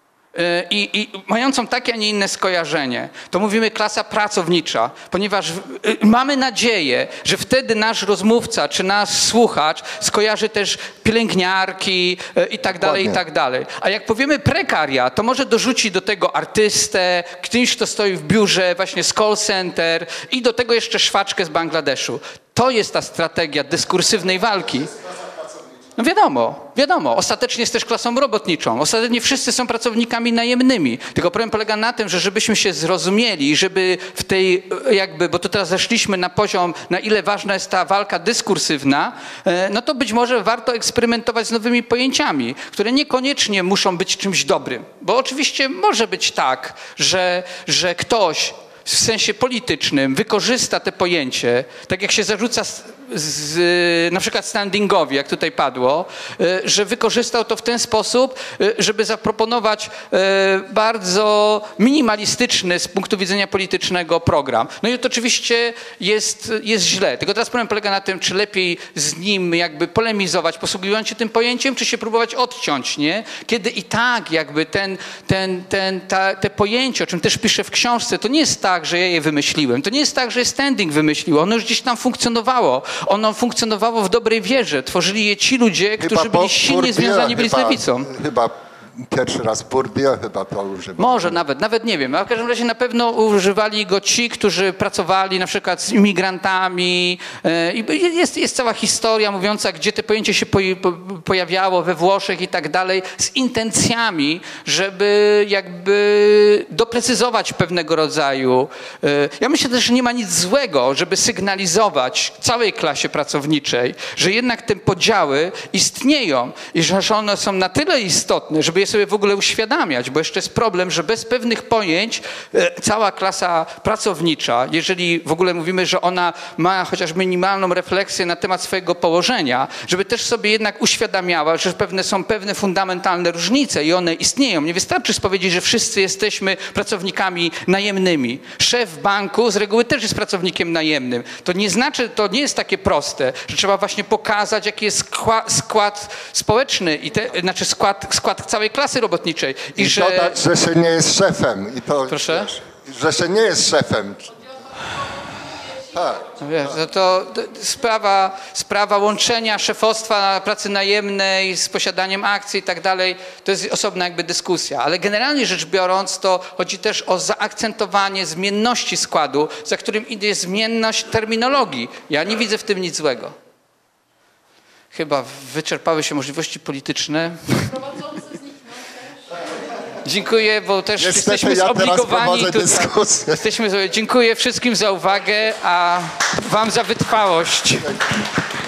I, i mającą takie, a nie inne skojarzenie, to mówimy klasa pracownicza, ponieważ mamy nadzieję, że wtedy nasz rozmówca czy nasz słuchacz skojarzy też pielęgniarki i tak dalej, i tak dalej. A jak powiemy prekaria, to może dorzuci do tego artystę, ktoś, kto stoi w biurze właśnie z call center i do tego jeszcze szwaczkę z Bangladeszu. To jest ta strategia dyskursywnej walki. No wiadomo, wiadomo, ostatecznie jest też klasą robotniczą. Ostatecznie wszyscy są pracownikami najemnymi. Tylko problem polega na tym, że żebyśmy się zrozumieli, żeby w tej jakby, bo to teraz zeszliśmy na poziom, na ile ważna jest ta walka dyskursywna, no to być może warto eksperymentować z nowymi pojęciami, które niekoniecznie muszą być czymś dobrym. Bo oczywiście może być tak, że, że ktoś w sensie politycznym wykorzysta te pojęcie, tak jak się zarzuca z, z, na przykład standingowi, jak tutaj padło, że wykorzystał to w ten sposób, żeby zaproponować bardzo minimalistyczny z punktu widzenia politycznego program. No i to oczywiście jest, jest źle. Tylko teraz problem polega na tym, czy lepiej z nim jakby polemizować, posługując się tym pojęciem, czy się próbować odciąć, nie? Kiedy i tak jakby ten, ten, ten, ta, te pojęcie, o czym też piszę w książce, to nie jest tak, że ja je wymyśliłem. To nie jest tak, że standing wymyślił. Ono już gdzieś tam funkcjonowało. Ono funkcjonowało w dobrej wierze. Tworzyli je ci ludzie, którzy Chyba byli silnie Bourdieu, związani byli chyba, z lewicą. Chyba pierwszy raz Bourdieu chyba to używał. Może nawet, nawet nie wiem. A w każdym razie na pewno używali go ci, którzy pracowali na przykład z imigrantami. I jest, jest cała historia mówiąca, gdzie to pojęcie się pojawiało, we Włoszech i tak dalej, z intencjami, żeby jakby doprecyzować pewnego rodzaju. Ja myślę też, że nie ma nic złego, żeby sygnalizować całej klasie pracowniczej, że jednak te podziały istnieją i że one są na tyle istotne, żeby próbuję sobie w ogóle uświadamiać, bo jeszcze jest problem, że bez pewnych pojęć e, cała klasa pracownicza, jeżeli w ogóle mówimy, że ona ma chociaż minimalną refleksję na temat swojego położenia, żeby też sobie jednak uświadamiała, że pewne są pewne fundamentalne różnice i one istnieją. Nie wystarczy powiedzieć, że wszyscy jesteśmy pracownikami najemnymi. Szef banku z reguły też jest pracownikiem najemnym. To nie znaczy, to nie jest takie proste, że trzeba właśnie pokazać, jaki jest skład, skład społeczny, i te, znaczy skład, skład całej klasy robotniczej. I, I że... dodać, że się nie jest szefem. I to, Proszę? Że się nie jest szefem. Tak. No wiesz, no to to sprawa, sprawa łączenia szefostwa pracy najemnej z posiadaniem akcji i tak dalej, to jest osobna jakby dyskusja. Ale generalnie rzecz biorąc, to chodzi też o zaakcentowanie zmienności składu, za którym idzie zmienność terminologii. Ja nie widzę w tym nic złego. Chyba wyczerpały się możliwości polityczne. Dziękuję, bo też Niestety, jesteśmy ja teraz zobligowani prowadzę tutaj. dyskusję. Jesteśmy, dziękuję wszystkim za uwagę, a wam za wytrwałość.